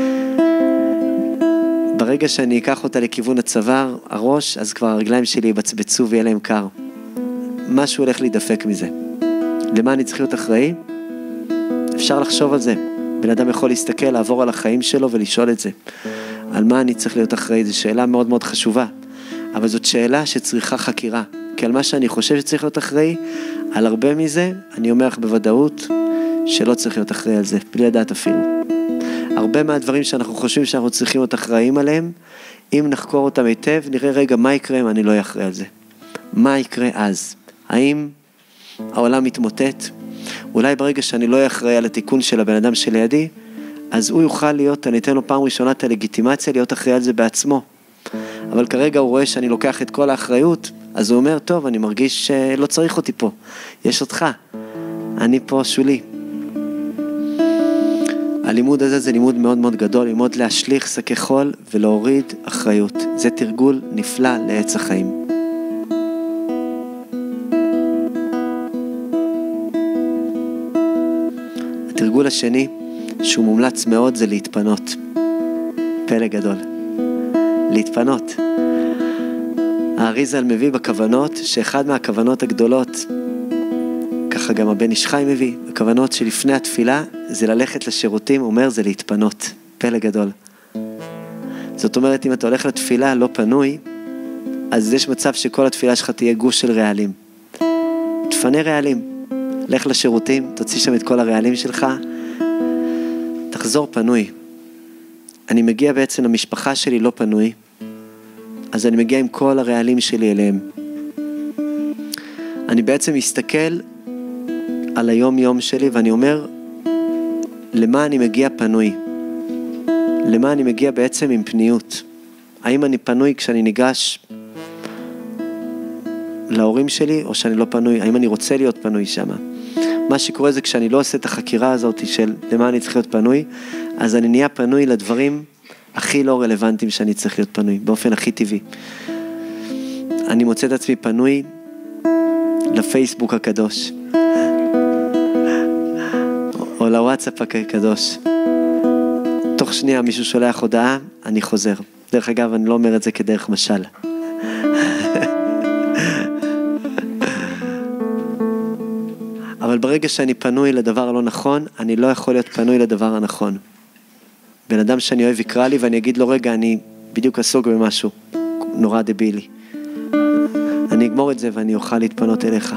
ברגע שאני אקח אותה לכיוון הצוואר, הראש, אז כבר הרגליים שלי יבצבצו ויהיה להם קר. משהו הולך להידפק מזה. למה אני צריך להיות אחראי? אפשר לחשוב על זה. בן אדם יכול להסתכל, לעבור על החיים שלו ולשאול את זה. על מה אני צריך להיות אחראי? זו שאלה מאוד מאוד חשובה. אבל זאת שאלה שצריכה חקירה. כי על מה שאני חושב שצריך להיות אחראי, על הרבה מזה, אני אומר לך בוודאות, שלא צריך להיות אחראי על זה, בלי לדעת אפילו. הרבה מהדברים שאנחנו חושבים שאנחנו צריכים להיות אחראים עליהם, אם נחקור אותם היטב, נראה רגע מה יקרה אם אני לא אחראי על זה. מה יקרה אז? האם העולם מתמוטט? אולי ברגע שאני לא אחראי על התיקון של הבן אדם שלידי, אז הוא יוכל להיות, אני אתן לו פעם ראשונה את הלגיטימציה להיות אחראי על זה בעצמו. אבל כרגע הוא רואה שאני לוקח את כל האחריות, אז הוא אומר, טוב, אני מרגיש שלא צריך אותי פה. יש אותך. אני פה שולי. הלימוד הזה זה לימוד מאוד מאוד גדול, לימוד להשליך שקי חול ולהוריד אחריות. זה תרגול נפלא לעץ החיים. התרגול השני, שהוא מומלץ מאוד, זה להתפנות. פלא גדול. להתפנות. האריזל מביא בכוונות, שאחד מהכוונות הגדולות, ככה גם הבן איש חי מביא, הכוונות שלפני התפילה, זה ללכת לשירותים, הוא אומר, זה להתפנות. פלא גדול. זאת אומרת, אם אתה הולך לתפילה לא פנוי, אז יש מצב שכל התפילה שלך תהיה גוש של רעלים. תפנה רעלים. לך לשירותים, תוציא שם את כל הרעלים שלך, תחזור פנוי. אני מגיע בעצם למשפחה שלי לא פנוי, אז אני מגיע עם כל הרעלים שלי אליהם. אני בעצם מסתכל על היום יום שלי ואני אומר, למה אני מגיע פנוי? למה אני מגיע בעצם עם פניות? האם אני פנוי כשאני ניגש להורים שלי או שאני לא פנוי? האם אני רוצה להיות פנוי שם? מה שקורה זה כשאני לא עושה את החקירה הזאת של למה אני צריך להיות פנוי, אז אני נהיה פנוי לדברים הכי לא רלוונטיים שאני צריך להיות פנוי, באופן הכי טבעי. אני מוצא את עצמי פנוי לפייסבוק הקדוש, או לוואטסאפ הקדוש. תוך שנייה מישהו שולח הודעה, אני חוזר. דרך אגב, אני לא אומר את זה כדרך משל. אבל ברגע שאני פנוי לדבר הלא נכון, אני לא יכול להיות פנוי לדבר הנכון. בן אדם שאני אוהב יקרא לי ואני אגיד לו, רגע, אני בדיוק עסוק במשהו, נורא דבילי. אני אגמור את זה ואני אוכל להתפנות אליך.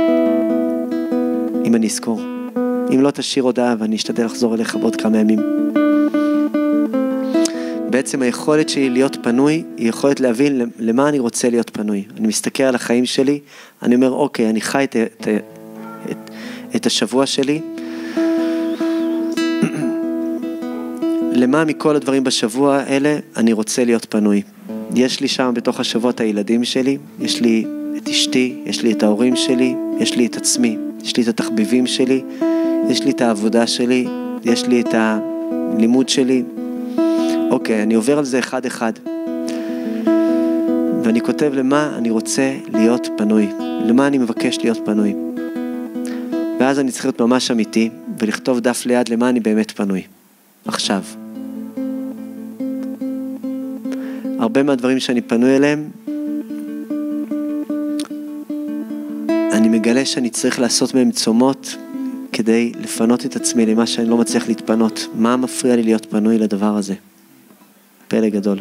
אם אני אזכור. אם לא תשאיר הודעה ואני אשתדל לחזור אליך בעוד כמה ימים. בעצם היכולת שלי להיות פנוי, היא יכולת להבין למה אני רוצה להיות פנוי. אני מסתכל על החיים שלי, אני אומר, אוקיי, אני חי את, את, את, את השבוע שלי, למה מכל הדברים בשבוע האלה אני רוצה להיות פנוי. יש לי שם בתוך השבוע את הילדים שלי, יש לי את אשתי, יש לי את ההורים שלי, יש לי את עצמי, יש לי את התחביבים שלי, יש לי את העבודה שלי, יש לי את הלימוד שלי. אוקיי, אני עובר על זה אחד אחד. ואני כותב למה אני רוצה להיות פנוי, למה אני מבקש להיות פנוי. ואז אני צריך להיות ממש אמיתי, ולכתוב דף ליד למה אני באמת פנוי. עכשיו. הרבה מהדברים שאני פנוי אליהם, אני מגלה שאני צריך לעשות מהם צומות, כדי לפנות את עצמי למה שאני לא מצליח להתפנות. מה מפריע לי להיות פנוי לדבר הזה? פלא גדול.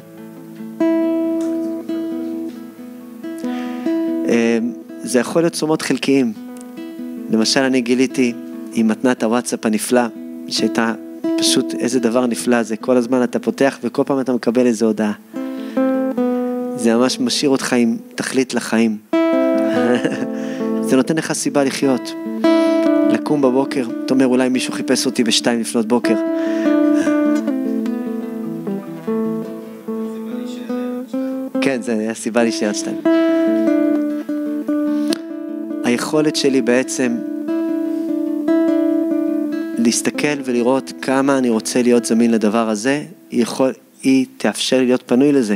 זה יכול להיות צומות חלקיים. למשל, אני גיליתי עם מתנת הוואטסאפ הנפלא, שהייתה פשוט איזה דבר נפלא זה. כל הזמן אתה פותח וכל פעם אתה מקבל איזו הודעה. זה ממש משאיר אותך עם תכלית לחיים. זה נותן לך סיבה לחיות. לקום בבוקר, אתה אומר אולי מישהו חיפש אותי בשתיים לפנות בוקר. כן, זה היה סיבה להישאר שתיים. היכולת שלי בעצם להסתכל ולראות כמה אני רוצה להיות זמין לדבר הזה, היא, יכול, היא תאפשר לי להיות פנוי לזה.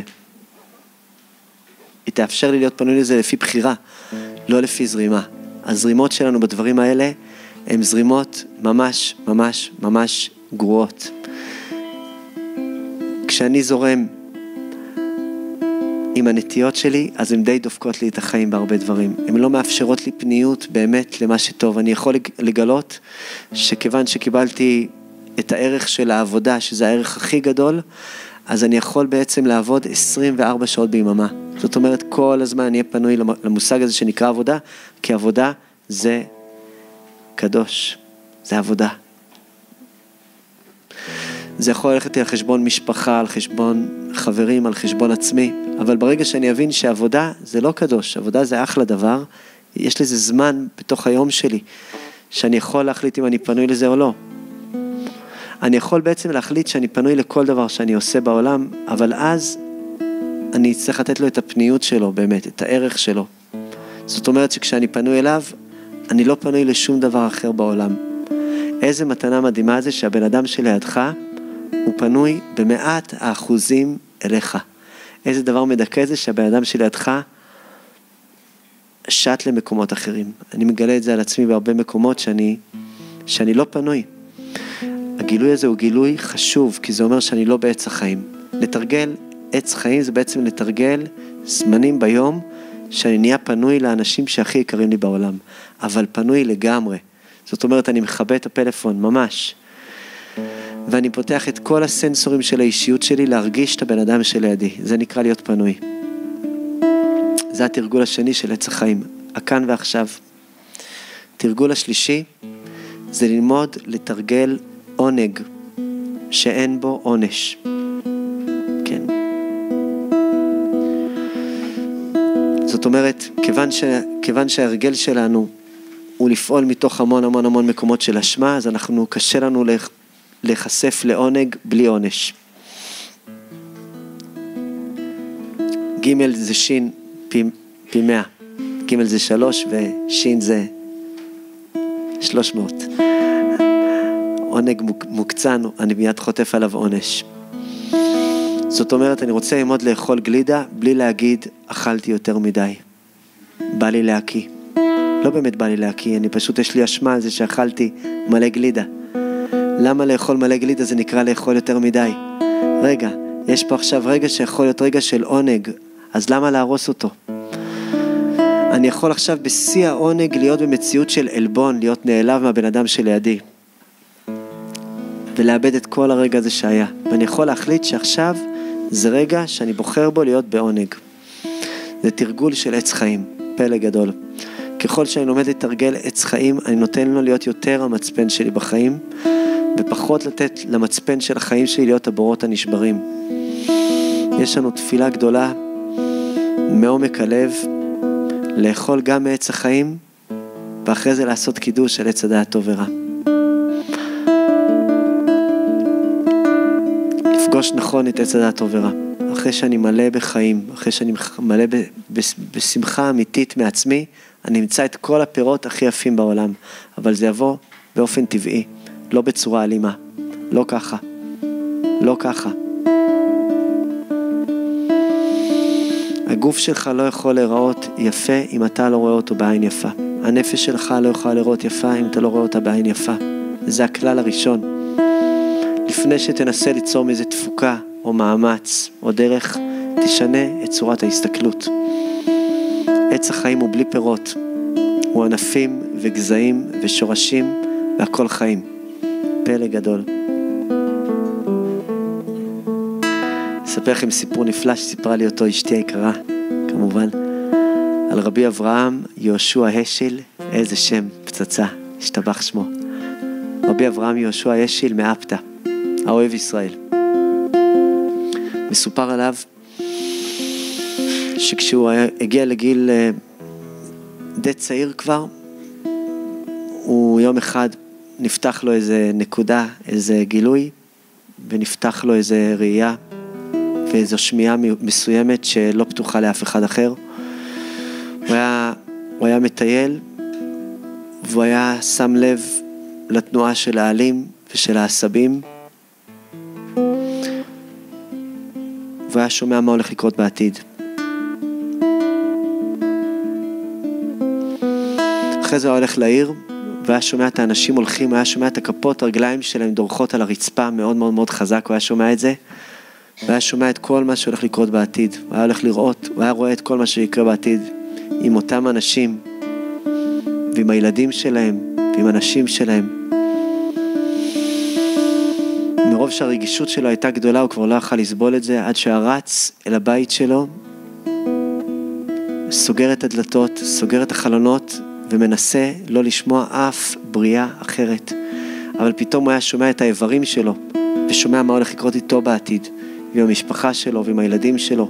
היא תאפשר לי להיות פנוי לזה לפי בחירה, לא לפי זרימה. הזרימות שלנו בדברים האלה הן זרימות ממש, ממש, ממש גרועות. כשאני זורם עם הנטיות שלי, אז הן די דופקות לי את החיים בהרבה דברים. הן לא מאפשרות לי פניות באמת למה שטוב. אני יכול לגלות שכיוון שקיבלתי את הערך של העבודה, שזה הערך הכי גדול, אז אני יכול בעצם לעבוד עשרים וארבע שעות ביממה. זאת אומרת, כל הזמן אני אהיה פנוי למושג הזה שנקרא עבודה, כי עבודה זה קדוש, זה עבודה. זה יכול ללכת על חשבון משפחה, על חשבון חברים, על חשבון עצמי, אבל ברגע שאני אבין שעבודה זה לא קדוש, עבודה זה אחלה דבר, יש לזה זמן בתוך היום שלי, שאני יכול להחליט אם אני פנוי לזה או לא. אני יכול בעצם להחליט שאני פנוי לכל דבר שאני עושה בעולם, אבל אז אני צריך לתת לו את הפניות שלו באמת, את הערך שלו. זאת אומרת שכשאני פנוי אליו, אני לא פנוי לשום דבר אחר בעולם. איזה מתנה מדהימה זה שהבן אדם שלידך, הוא פנוי במאת האחוזים אליך. איזה דבר מדכא זה שהבן אדם שלידך שט למקומות אחרים. אני מגלה את זה על עצמי בהרבה מקומות שאני, שאני לא פנוי. הגילוי הזה הוא גילוי חשוב, כי זה אומר שאני לא בעץ החיים. לתרגל עץ חיים זה בעצם לתרגל זמנים ביום, שאני נהיה פנוי לאנשים שהכי יקרים לי בעולם. אבל פנוי לגמרי. זאת אומרת, אני מכבה את הפלאפון, ממש. ואני פותח את כל הסנסורים של האישיות שלי, להרגיש את הבן אדם שלידי. זה נקרא להיות פנוי. זה התרגול השני של עץ החיים. הכאן ועכשיו. תרגול השלישי, זה ללמוד לתרגל עונג, שאין בו עונש. כן. זאת אומרת, כיוון, ש... כיוון שההרגל שלנו הוא לפעול מתוך המון המון המון מקומות של אשמה, אז אנחנו, קשה לנו לח... לחשף לעונג בלי עונש. ג' זה שין פי, פי מאה. ג' זה שלוש ושין זה שלוש מאות. עונג מוקצן, אני מיד חוטף עליו עונש. זאת אומרת, אני רוצה ללמוד לאכול גלידה, בלי להגיד, אכלתי יותר מדי. בא לי להקיא. לא באמת בא לי להקיא, אני פשוט, יש לי אשמה על זה שאכלתי מלא גלידה. למה לאכול מלא גלידה זה נקרא לאכול יותר מדי? רגע, יש פה עכשיו רגע שיכול להיות רגע של עונג, אז למה להרוס אותו? אני יכול עכשיו בשיא העונג להיות במציאות של אלבון, להיות נעלב מהבן אדם שלידי. ולאבד את כל הרגע הזה שהיה. ואני יכול להחליט שעכשיו זה רגע שאני בוחר בו להיות בעונג. זה תרגול של עץ חיים, פלא גדול. ככל שאני לומד לתרגל עץ חיים, אני נותן לו להיות יותר המצפן שלי בחיים, ופחות לתת למצפן של החיים שלי להיות הבורות הנשברים. יש לנו תפילה גדולה, מעומק הלב, לאכול גם מעץ החיים, ואחרי זה לעשות קידוש של עץ הדעת טוב ורע. לפגוש נכון את עץ הדעת טוב ורע. אחרי שאני מלא בחיים, אחרי שאני מלא ב- ב- בשמחה אמיתית מעצמי, אני אמצא את כל הפירות הכי יפים בעולם. אבל זה יבוא באופן טבעי, לא בצורה אלימה. לא ככה. לא ככה. הגוף שלך לא יכול להיראות יפה אם אתה לא רואה אותו בעין יפה. הנפש שלך לא יכולה להיראות יפה אם אתה לא רואה אותה בעין יפה. זה הכלל הראשון. לפני שתנסה ליצור מזה תפוקה או מאמץ או דרך, תשנה את צורת ההסתכלות. עץ החיים הוא בלי פירות. הוא ענפים וגזעים ושורשים והכל חיים. פלא גדול. אספר לכם סיפור נפלא שסיפרה לי אותו אשתי היקרה, כמובן, על רבי אברהם יהושע השל, איזה שם, פצצה, השתבח שמו. רבי אברהם יהושע השל מאפתא, האוהב ישראל. מסופר עליו שכשהוא הגיע לגיל די צעיר כבר, הוא יום אחד נפתח לו איזה נקודה, איזה גילוי, ונפתח לו איזה ראייה, ואיזו שמיעה מסוימת שלא פתוחה לאף אחד אחר. הוא היה, הוא היה מטייל, והוא היה שם לב לתנועה של העלים ושל העשבים, והוא היה שומע מה הולך לקרות בעתיד. אחרי זה הוא הולך לעיר, והיה שומע את האנשים הולכים, היה שומע את הכפות הרגליים שלהם דורכות על הרצפה מאוד מאוד מאוד חזק, הוא היה שומע את זה, והיה שומע את כל מה שהולך לקרות בעתיד, הוא היה הולך לראות, הוא היה רואה את כל מה שיקרה בעתיד, עם אותם אנשים, ועם הילדים שלהם, ועם אנשים שלהם. מרוב שהרגישות שלו הייתה גדולה, הוא כבר לא יכול לסבול את זה, עד שהרץ אל הבית שלו, סוגר את הדלתות, סוגר את החלונות, ומנסה לא לשמוע אף בריאה אחרת. אבל פתאום הוא היה שומע את האיברים שלו, ושומע מה הולך לקרות איתו בעתיד, ועם המשפחה שלו, ועם הילדים שלו.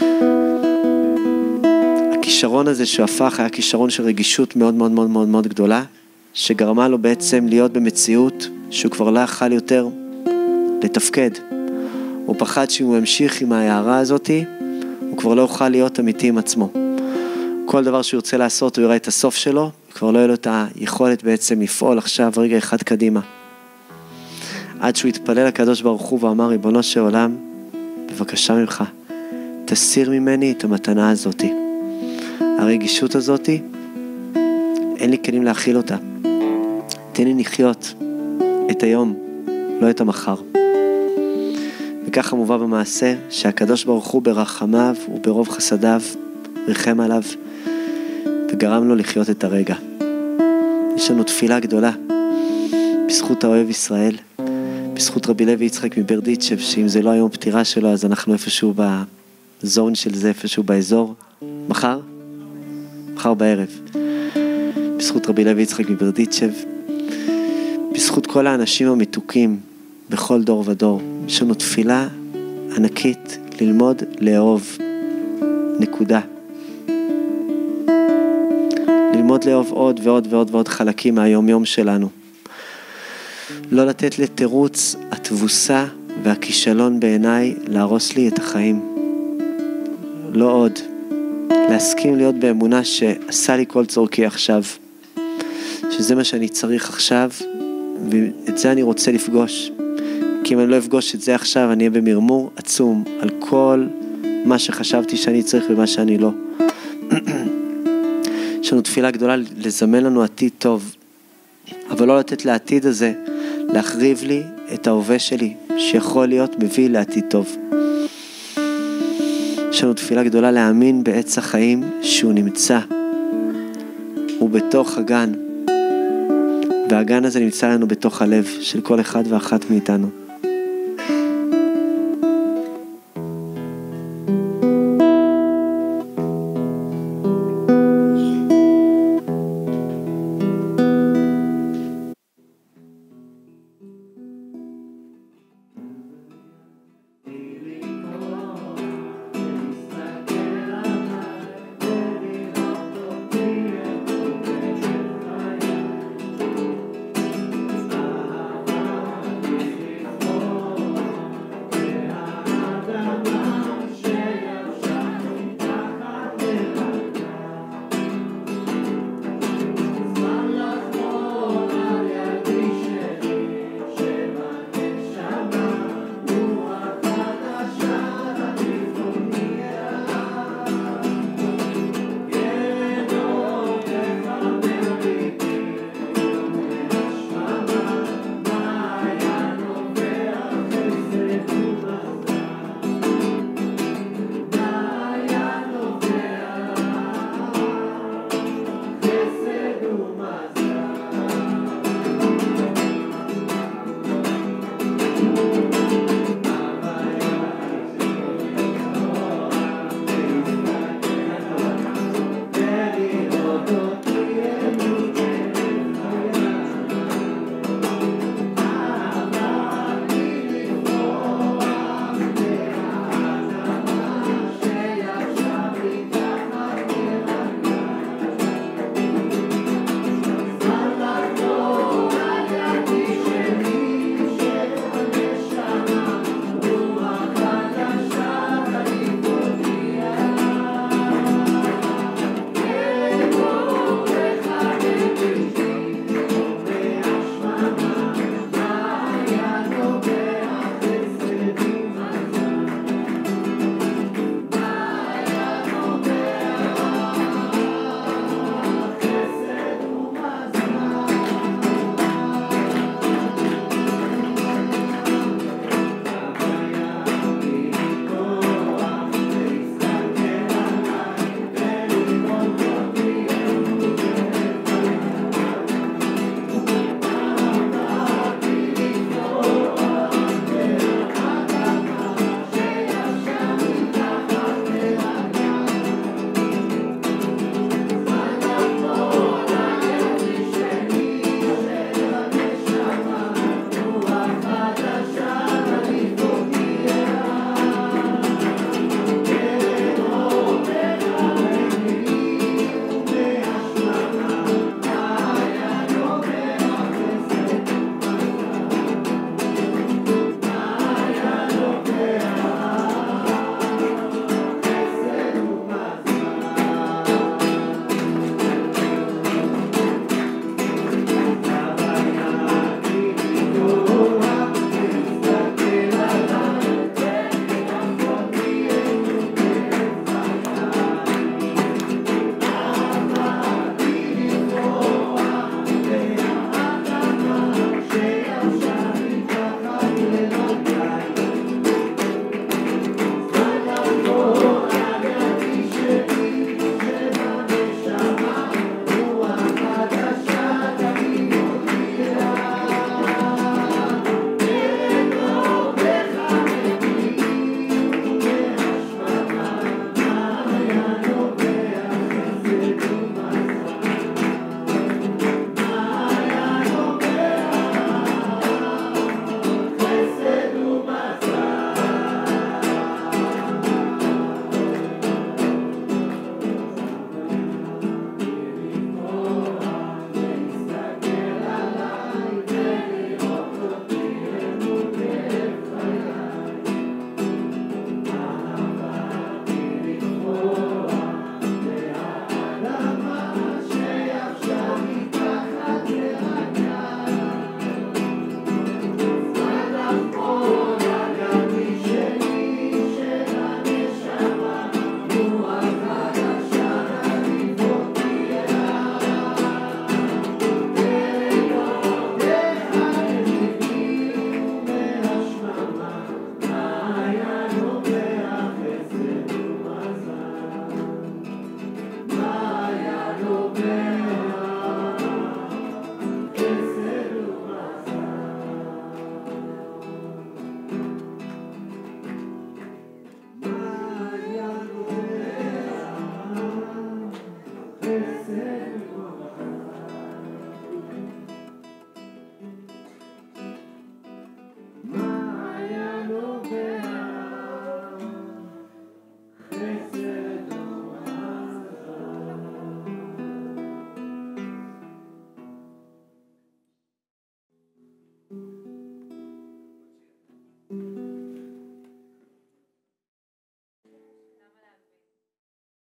הכישרון הזה שהוא הפך היה כישרון של רגישות מאוד מאוד מאוד מאוד מאוד גדולה, שגרמה לו בעצם להיות במציאות שהוא כבר לא יכול יותר לתפקד. הוא פחד שאם הוא המשיך עם ההערה הזאת, הוא כבר לא יוכל להיות אמיתי עם עצמו. כל דבר שהוא ירצה לעשות, הוא יראה את הסוף שלו, כבר לא יהיה לו את היכולת בעצם לפעול עכשיו רגע אחד קדימה. עד שהוא התפלל לקדוש ברוך הוא ואמר, ריבונו של עולם, בבקשה ממך, תסיר ממני את המתנה הזאת. הרגישות הזאת, אין לי כלים להכיל אותה. תן לי לחיות את היום, לא את המחר. וככה מובא במעשה שהקדוש ברוך הוא ברחמיו וברוב חסדיו ריחם עליו וגרם לו לחיות את הרגע. יש לנו תפילה גדולה בזכות האוהב ישראל, בזכות רבי לוי יצחק מברדיצ'ב, שאם זה לא היום פטירה שלו אז אנחנו איפשהו בזון של זה, איפשהו באזור. מחר? מחר בערב. בזכות רבי לוי יצחק מברדיצ'ב, בזכות כל האנשים המתוקים בכל דור ודור. יש לנו תפילה ענקית ללמוד לאהוב. נקודה. ללמוד לאהוב עוד ועוד ועוד ועוד חלקים מהיום יום שלנו. לא לתת לתירוץ התבוסה והכישלון בעיניי להרוס לי את החיים. לא עוד. להסכים להיות באמונה שעשה לי כל צורכי עכשיו. שזה מה שאני צריך עכשיו, ואת זה אני רוצה לפגוש. כי אם אני לא אפגוש את זה עכשיו, אני אהיה במרמור עצום על כל מה שחשבתי שאני צריך ומה שאני לא. יש לנו תפילה גדולה לזמן לנו עתיד טוב, אבל לא לתת לעתיד הזה להחריב לי את ההווה שלי, שיכול להיות מביא לעתיד טוב. יש לנו תפילה גדולה להאמין בעץ החיים שהוא נמצא. הוא בתוך הגן, והגן הזה נמצא לנו בתוך הלב של כל אחד ואחת מאיתנו.